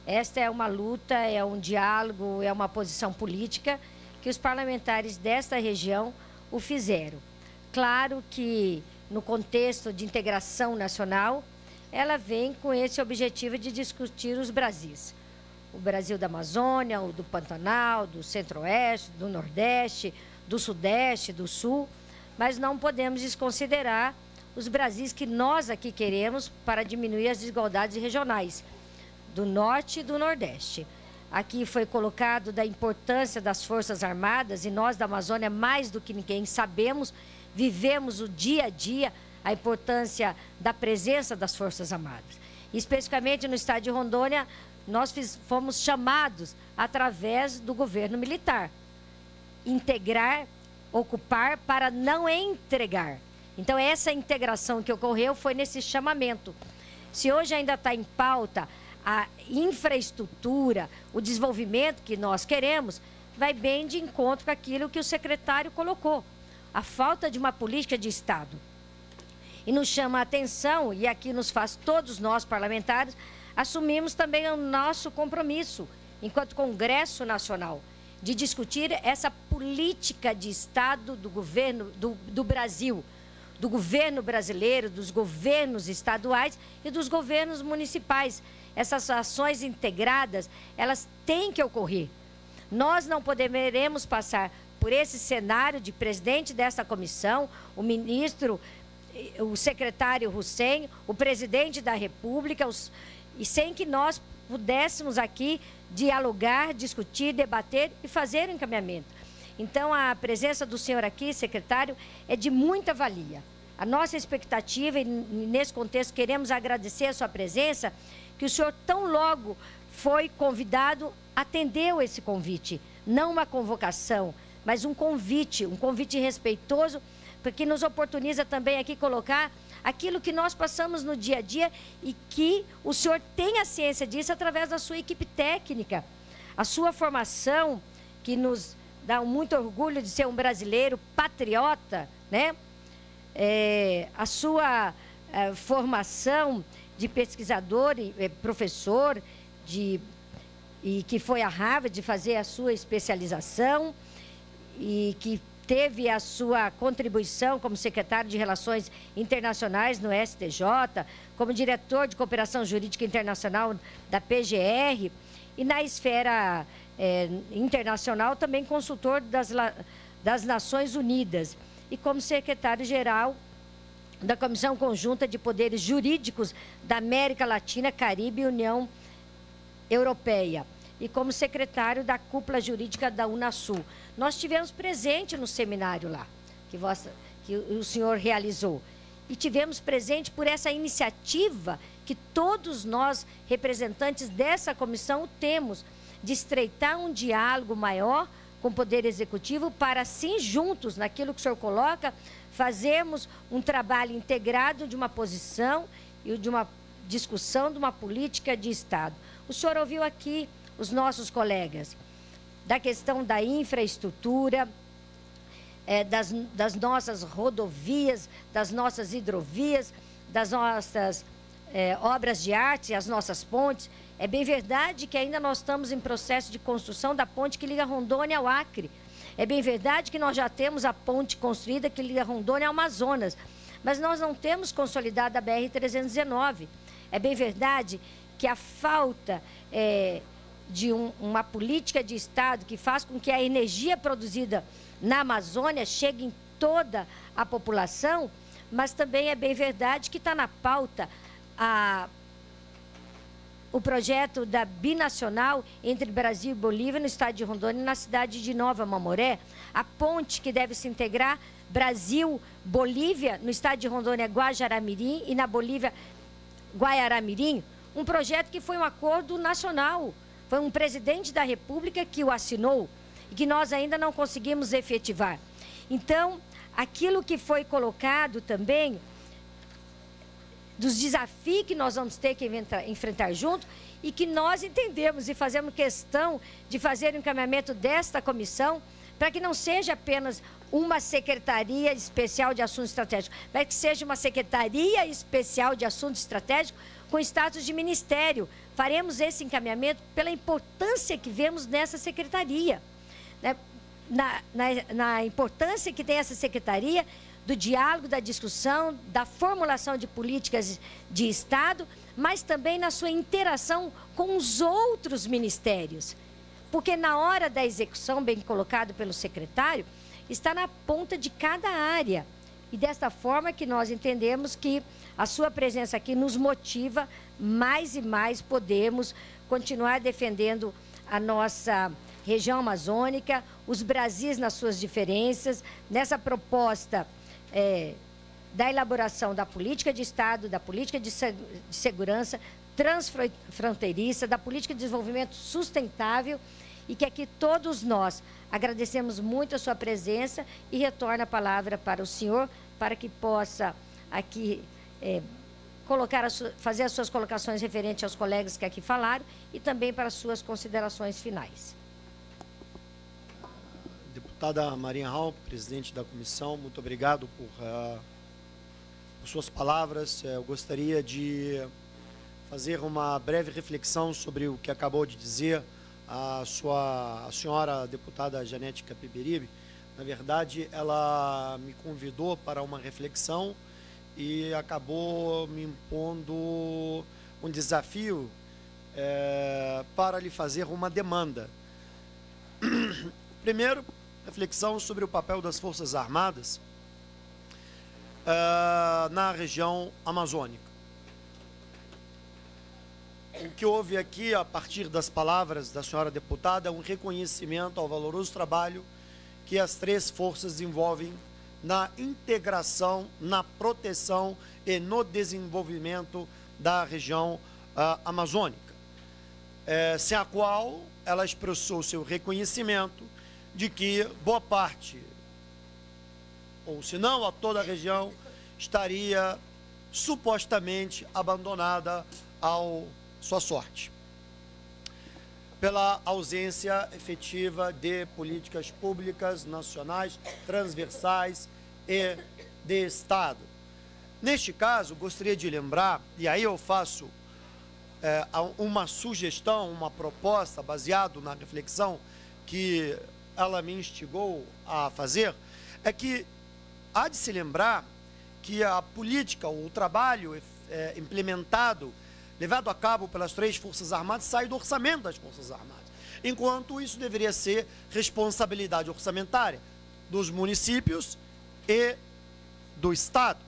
Esta é uma luta, é um diálogo, é uma posição política que os parlamentares desta região o fizeram. Claro que, no contexto de integração nacional, ela vem com esse objetivo de discutir os Brasis. O Brasil da Amazônia, o do Pantanal, do Centro-Oeste, do Nordeste, do Sudeste, do Sul, mas não podemos desconsiderar os Brasis que nós aqui queremos para diminuir as desigualdades regionais, do Norte e do Nordeste. Aqui foi colocado da importância das Forças Armadas e nós da Amazônia, mais do que ninguém, sabemos, vivemos o dia a dia, a importância da presença das Forças Armadas. Especificamente no estado de Rondônia, nós fiz, fomos chamados através do governo militar. Integrar, ocupar para não entregar. Então, essa integração que ocorreu foi nesse chamamento. Se hoje ainda está em pauta a infraestrutura, o desenvolvimento que nós queremos, vai bem de encontro com aquilo que o secretário colocou. A falta de uma política de Estado. E nos chama a atenção, e aqui nos faz todos nós parlamentares, assumimos também o nosso compromisso, enquanto Congresso Nacional, de discutir essa política de Estado do governo do, do Brasil, do governo brasileiro, dos governos estaduais e dos governos municipais. Essas ações integradas, elas têm que ocorrer. Nós não poderemos passar por esse cenário de presidente desta comissão, o ministro, o secretário Hussein, o presidente da República, os, e sem que nós pudéssemos aqui dialogar, discutir, debater e fazer o encaminhamento. Então, a presença do senhor aqui, secretário, é de muita valia. A nossa expectativa, e nesse contexto queremos agradecer a sua presença, que o senhor tão logo foi convidado, atendeu esse convite. Não uma convocação, mas um convite, um convite respeitoso, porque nos oportuniza também aqui colocar aquilo que nós passamos no dia a dia e que o senhor tem a ciência disso através da sua equipe técnica. A sua formação, que nos dá muito orgulho de ser um brasileiro patriota, né? É, a sua é, formação de pesquisador e é, professor, de, e que foi a Harvard de fazer a sua especialização e que teve a sua contribuição como secretário de Relações Internacionais no S T J, como diretor de Cooperação Jurídica Internacional da P G R e na esfera é, internacional também consultor das, das Nações Unidas e como secretário-geral da Comissão Conjunta de Poderes Jurídicos da América Latina, Caribe e União Europeia e como secretário da Cúpula Jurídica da Unasul. Nós tivemos presente no seminário lá, que, vossa, que o senhor realizou. E tivemos presente por essa iniciativa que todos nós, representantes dessa comissão, temos de estreitar um diálogo maior com o Poder Executivo para, assim, juntos, naquilo que o senhor coloca, fazermos um trabalho integrado de uma posição e de uma discussão de uma política de Estado. O senhor ouviu aqui os nossos colegas da questão da infraestrutura, é, das, das nossas rodovias, das nossas hidrovias, das nossas é, obras de arte, as nossas pontes. É bem verdade que ainda nós estamos em processo de construção da ponte que liga Rondônia ao Acre. É bem verdade que nós já temos a ponte construída que liga Rondônia ao Amazonas, mas nós não temos consolidada a B R trezentos e dezenove. É bem verdade que a falta é, de um, uma política de Estado que faz com que a energia produzida na Amazônia chegue em toda a população, mas também é bem verdade que está na pauta a, o projeto da binacional entre Brasil e Bolívia no estado de Rondônia e na cidade de Nova Mamoré, a ponte que deve se integrar Brasil-Bolívia no estado de Rondônia, Guajará-Mirim e na Bolívia, Guaiará-Mirim, um projeto que foi um acordo nacional. Foi um presidente da República que o assinou e que nós ainda não conseguimos efetivar. Então, aquilo que foi colocado também, dos desafios que nós vamos ter que enfrentar junto e que nós entendemos e fazemos questão de fazer o encaminhamento desta comissão para que não seja apenas uma Secretaria Especial de Assuntos Estratégicos, mas que seja uma Secretaria Especial de Assuntos Estratégicos com status de ministério. Faremos esse encaminhamento pela importância que vemos nessa secretaria, né? na, na, na importância que tem essa secretaria do diálogo, da discussão, da formulação de políticas de Estado, mas também na sua interação com os outros ministérios. Porque na hora da execução, bem colocado pelo secretário, está na ponta de cada área. E desta forma que nós entendemos que a sua presença aqui nos motiva mais e mais podemos continuar defendendo a nossa região amazônica, os Brasis nas suas diferenças, nessa proposta é, da elaboração da política de Estado, da política de, se de segurança transfronteiriça, da política de desenvolvimento sustentável, e que aqui todos nós agradecemos muito a sua presença e retorno a palavra para o senhor, para que possa aqui é, colocar a sua, fazer as suas colocações referentes aos colegas que aqui falaram e também para as suas considerações finais. Deputada Marinha Halpe, presidente da comissão, muito obrigado por, uh, por suas palavras. Eu gostaria de fazer uma breve reflexão sobre o que acabou de dizer a sua a senhora deputada Janete Capiberibe. Na verdade, ela me convidou para uma reflexão e acabou me impondo um desafio é, para lhe fazer uma demanda. Primeiro, reflexão sobre o papel das Forças Armadas é, na região amazônica. O que houve aqui, a partir das palavras da senhora deputada, é um reconhecimento ao valoroso trabalho que as três forças desenvolvem na integração, na proteção e no desenvolvimento da região uh, amazônica, é, sem a qual ela expressou seu reconhecimento de que boa parte, ou se não a toda a região, estaria supostamente abandonada ao sua sorte, pela ausência efetiva de políticas públicas nacionais, transversais e de Estado. Neste caso, gostaria de lembrar, e aí eu faço é, uma sugestão, uma proposta, baseado na reflexão que ela me instigou a fazer, é que há de se lembrar que a política, o trabalho é, implementado, levado a cabo pelas três Forças Armadas, sai do orçamento das Forças Armadas, enquanto isso deveria ser responsabilidade orçamentária dos municípios e do Estado.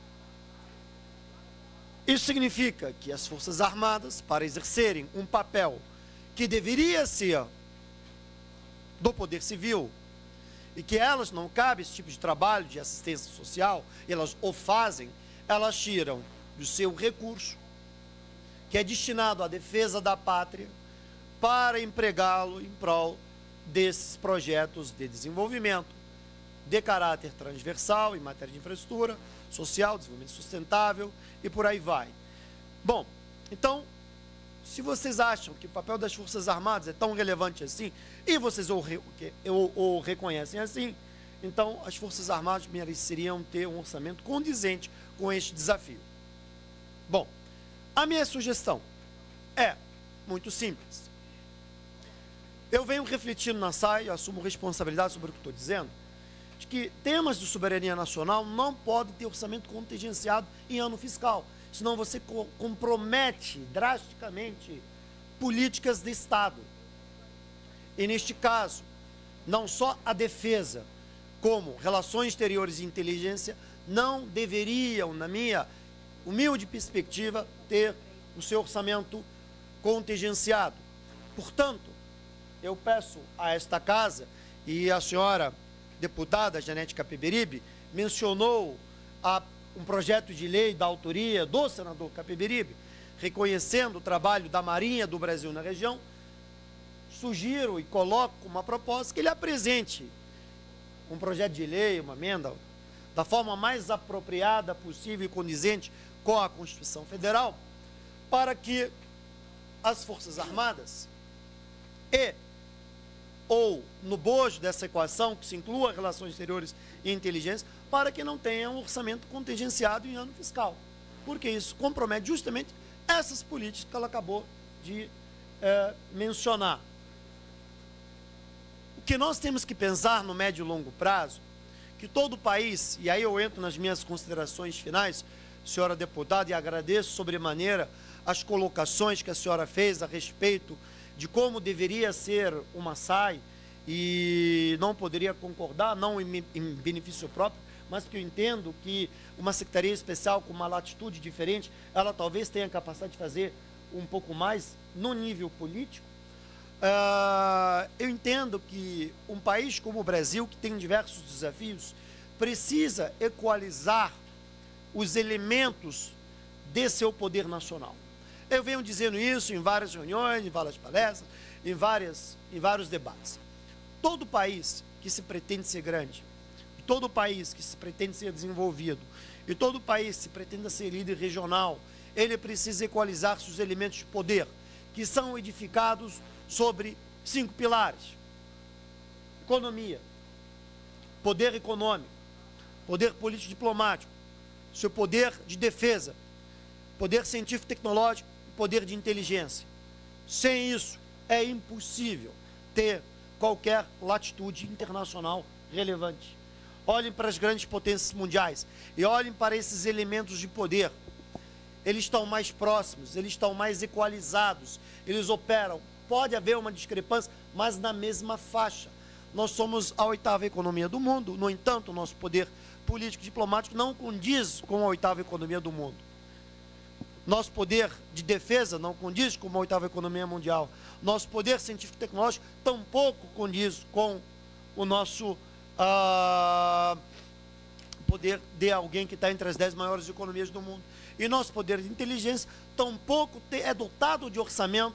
Isso significa que as Forças Armadas, para exercerem um papel que deveria ser do Poder Civil, e que elas não cabe esse tipo de trabalho de assistência social, elas o fazem, elas tiram do seu recurso, que é destinado à defesa da pátria, para empregá-lo em prol desses projetos de desenvolvimento de caráter transversal, em matéria de infraestrutura, social, desenvolvimento sustentável e por aí vai. Bom, então, se vocês acham que o papel das Forças Armadas é tão relevante assim, e vocês o, re, o, o reconhecem assim, então as Forças Armadas mereceriam ter um orçamento condizente com este desafio. Bom, a minha sugestão é muito simples. Eu venho refletindo na S A I, assumo responsabilidade sobre o que estou dizendo, de que temas de soberania nacional não podem ter orçamento contingenciado em ano fiscal, senão você co compromete drasticamente políticas de Estado. E neste caso, não só a defesa, como relações exteriores e inteligência, não deveriam, na minha humilde perspectiva, ter o seu orçamento contingenciado. Portanto, eu peço a esta casa, e a senhora deputada Janete Capiberibe mencionou a, um projeto de lei da autoria do senador Capiberibe, reconhecendo o trabalho da Marinha do Brasil na região, sugiro e coloco uma proposta que ele apresente um projeto de lei, uma emenda, da forma mais apropriada possível e condizente com a Constituição Federal, para que as Forças Armadas e ou no bojo dessa equação, que se inclua relações exteriores e inteligência, para que não tenha um orçamento contingenciado em ano fiscal. Porque isso compromete justamente essas políticas que ela acabou de é, mencionar. O que nós temos que pensar no médio e longo prazo, que todo o país, e aí eu entro nas minhas considerações finais, senhora deputada, e agradeço sobremaneira as colocações que a senhora fez a respeito de como deveria ser uma S A I, e não poderia concordar, não em, em benefício próprio, mas que eu entendo que uma secretaria especial com uma latitude diferente, ela talvez tenha a capacidade de fazer um pouco mais no nível político. Uh, eu entendo que um país como o Brasil, que tem diversos desafios, precisa equalizar os elementos de seu poder nacional. Eu venho dizendo isso em várias reuniões, em várias palestras, em, várias, em vários debates. Todo país que se pretende ser grande, todo país que se pretende ser desenvolvido, e todo país que se pretende ser líder regional, ele precisa equalizar seus elementos de poder, que são edificados sobre cinco pilares: economia, poder econômico, poder político-diplomático, seu poder de defesa, poder científico-tecnológico e poder de inteligência. Sem isso, é impossível ter qualquer latitude internacional relevante. Olhem para as grandes potências mundiais e olhem para esses elementos de poder. Eles estão mais próximos, eles estão mais equalizados, eles operam. Pode haver uma discrepância, mas na mesma faixa. Nós somos a oitava economia do mundo, no entanto, o nosso poder político e diplomático não condiz com a oitava economia do mundo. Nosso poder de defesa não condiz com a oitava economia mundial. Nosso poder científico e tecnológico tampouco condiz com o nosso ah, poder de alguém que está entre as dez maiores economias do mundo. E nosso poder de inteligência tampouco é dotado de orçamento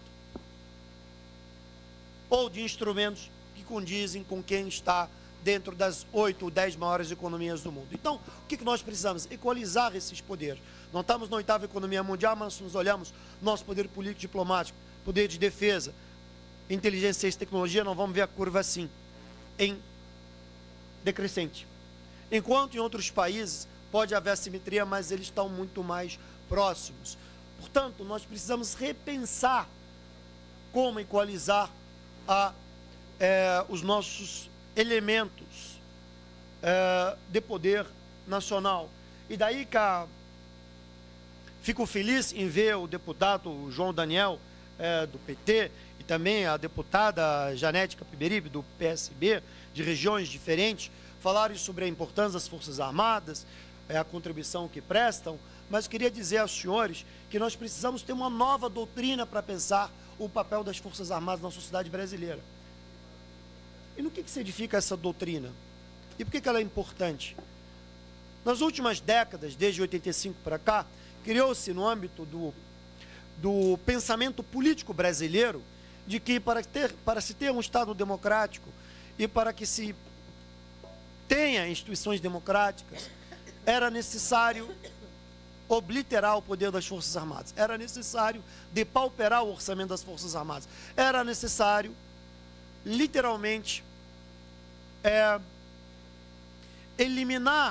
ou de instrumentos que condizem com quem está dentro das oito ou dez maiores economias do mundo. Então, o que nós precisamos? Equalizar esses poderes. Não estamos na oitava economia mundial, mas se nos olhamos nosso poder político diplomático, poder de defesa, inteligência e tecnologia, não vamos ver a curva assim, em decrescente. Enquanto em outros países pode haver assimetria, mas eles estão muito mais próximos. Portanto, nós precisamos repensar como equalizar a, é, os nossos elementos é, de poder nacional. E daí que a, fico feliz em ver o deputado João Daniel, é, do P T, e também a deputada Janete Capiberibe, do P S B, de regiões diferentes, falarem sobre a importância das Forças Armadas, é, a contribuição que prestam, mas queria dizer aos senhores que nós precisamos ter uma nova doutrina para pensar o papel das Forças Armadas na sociedade brasileira. E no que, que se edifica essa doutrina? E por que, que ela é importante? Nas últimas décadas, desde oitenta e cinco para cá, criou-se no âmbito do, do pensamento político brasileiro de que para, ter, para se ter um Estado democrático e para que se tenha instituições democráticas, era necessário obliterar o poder das Forças Armadas, era necessário depauperar o orçamento das Forças Armadas, era necessário, literalmente, é, eliminar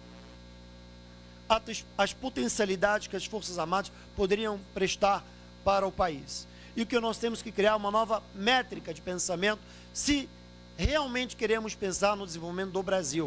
as, as potencialidades que as Forças Armadas poderiam prestar para o país. E o que nós temos que criar uma nova métrica de pensamento, se realmente queremos pensar no desenvolvimento do Brasil.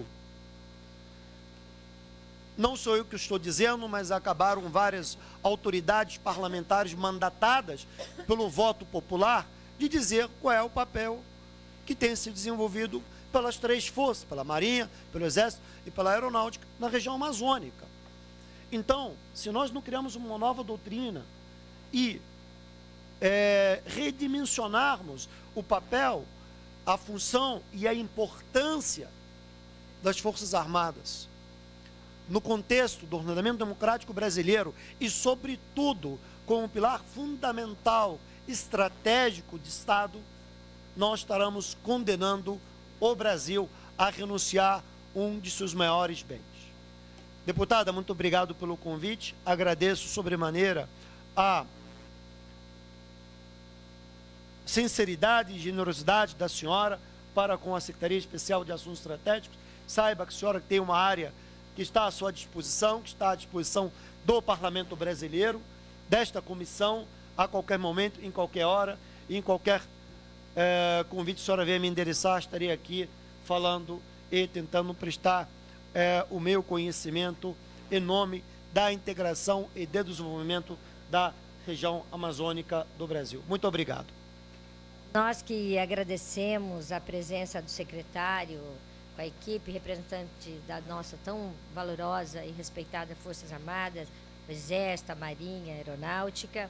Não sou eu que estou dizendo, mas acabaram várias autoridades parlamentares mandatadas pelo voto popular de dizer qual é o papel que tem se desenvolvido pelas três forças, pela Marinha, pelo Exército e pela Aeronáutica, na região amazônica. Então, se nós não criamos uma nova doutrina e é, redimensionarmos o papel, a função e a importância das Forças Armadas no contexto do ordenamento democrático brasileiro e, sobretudo, como um pilar fundamental, estratégico de Estado, nós estaremos condenando o Brasil a renunciar a um de seus maiores bens. Deputada, muito obrigado pelo convite, agradeço sobremaneira a sinceridade e generosidade da senhora para com a Secretaria Especial de Assuntos Estratégicos. Saiba que a senhora tem uma área que está à sua disposição, que está à disposição do Parlamento Brasileiro, desta comissão, a qualquer momento, em qualquer hora, em qualquer é, convite, a senhora venha me endereçar, estarei aqui falando e tentando prestar é, o meu conhecimento em nome da integração e de desenvolvimento da região amazônica do Brasil. Muito obrigado. Nós que agradecemos a presença do secretário, com a equipe representante da nossa tão valorosa e respeitada Forças Armadas, o Exército, a Marinha, a Aeronáutica,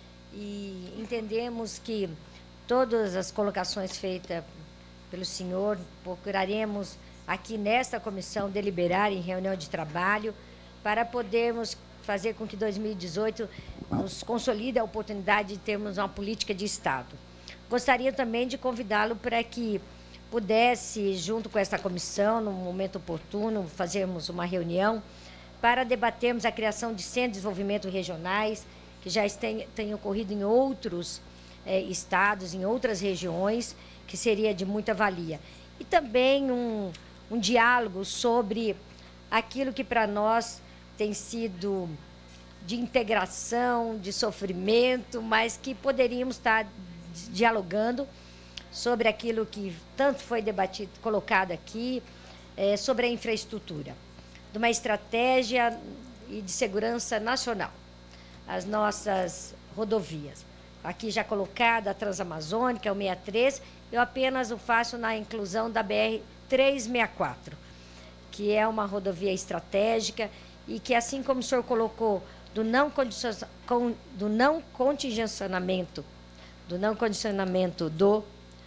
e entendemos que todas as colocações feitas pelo senhor, procuraremos aqui nesta comissão deliberar em reunião de trabalho para podermos fazer com que dois mil e dezoito nos consolide a oportunidade de termos uma política de Estado. Gostaria também de convidá-lo para que pudesse, junto com esta comissão, no momento oportuno, fazermos uma reunião para debatermos a criação de centros de desenvolvimento regionais, que já têm, têm ocorrido em outros eh, estados, em outras regiões, que seria de muita valia. E também um, um diálogo sobre aquilo que para nós tem sido de integração, de sofrimento, mas que poderíamos estar dialogando sobre aquilo que tanto foi debatido, colocado aqui, é, sobre a infraestrutura, de uma estratégia e de segurança nacional, as nossas rodovias. Aqui já colocada a Transamazônica, o sessenta e três, eu apenas o faço na inclusão da B R trezentos e sessenta e quatro, que é uma rodovia estratégica e que, assim como o senhor colocou, do não, do não contingencionamento, do não condicionamento do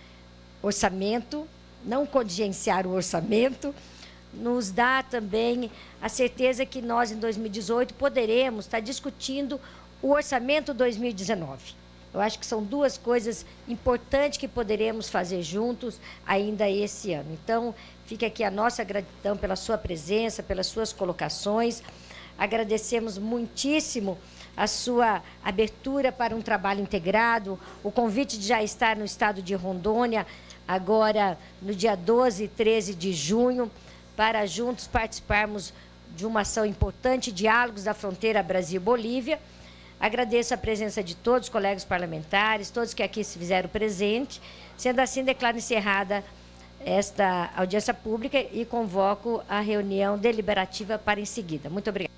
orçamento, não contingenciar o orçamento, nos dá também a certeza que nós, em dois mil e dezoito, poderemos estar discutindo o orçamento dois mil e dezenove. Eu acho que são duas coisas importantes que poderemos fazer juntos ainda esse ano. Então, fica aqui a nossa gratidão pela sua presença, pelas suas colocações. Agradecemos muitíssimo a sua abertura para um trabalho integrado, o convite de já estar no estado de Rondônia, agora no dia doze e treze de junho, para juntos participarmos de uma ação importante, Diálogos da Fronteira Brasil-Bolívia. Agradeço a presença de todos os colegas parlamentares, todos que aqui se fizeram presente. Sendo assim, declaro encerrada esta audiência pública e convoco a reunião deliberativa para em seguida. Muito obrigada.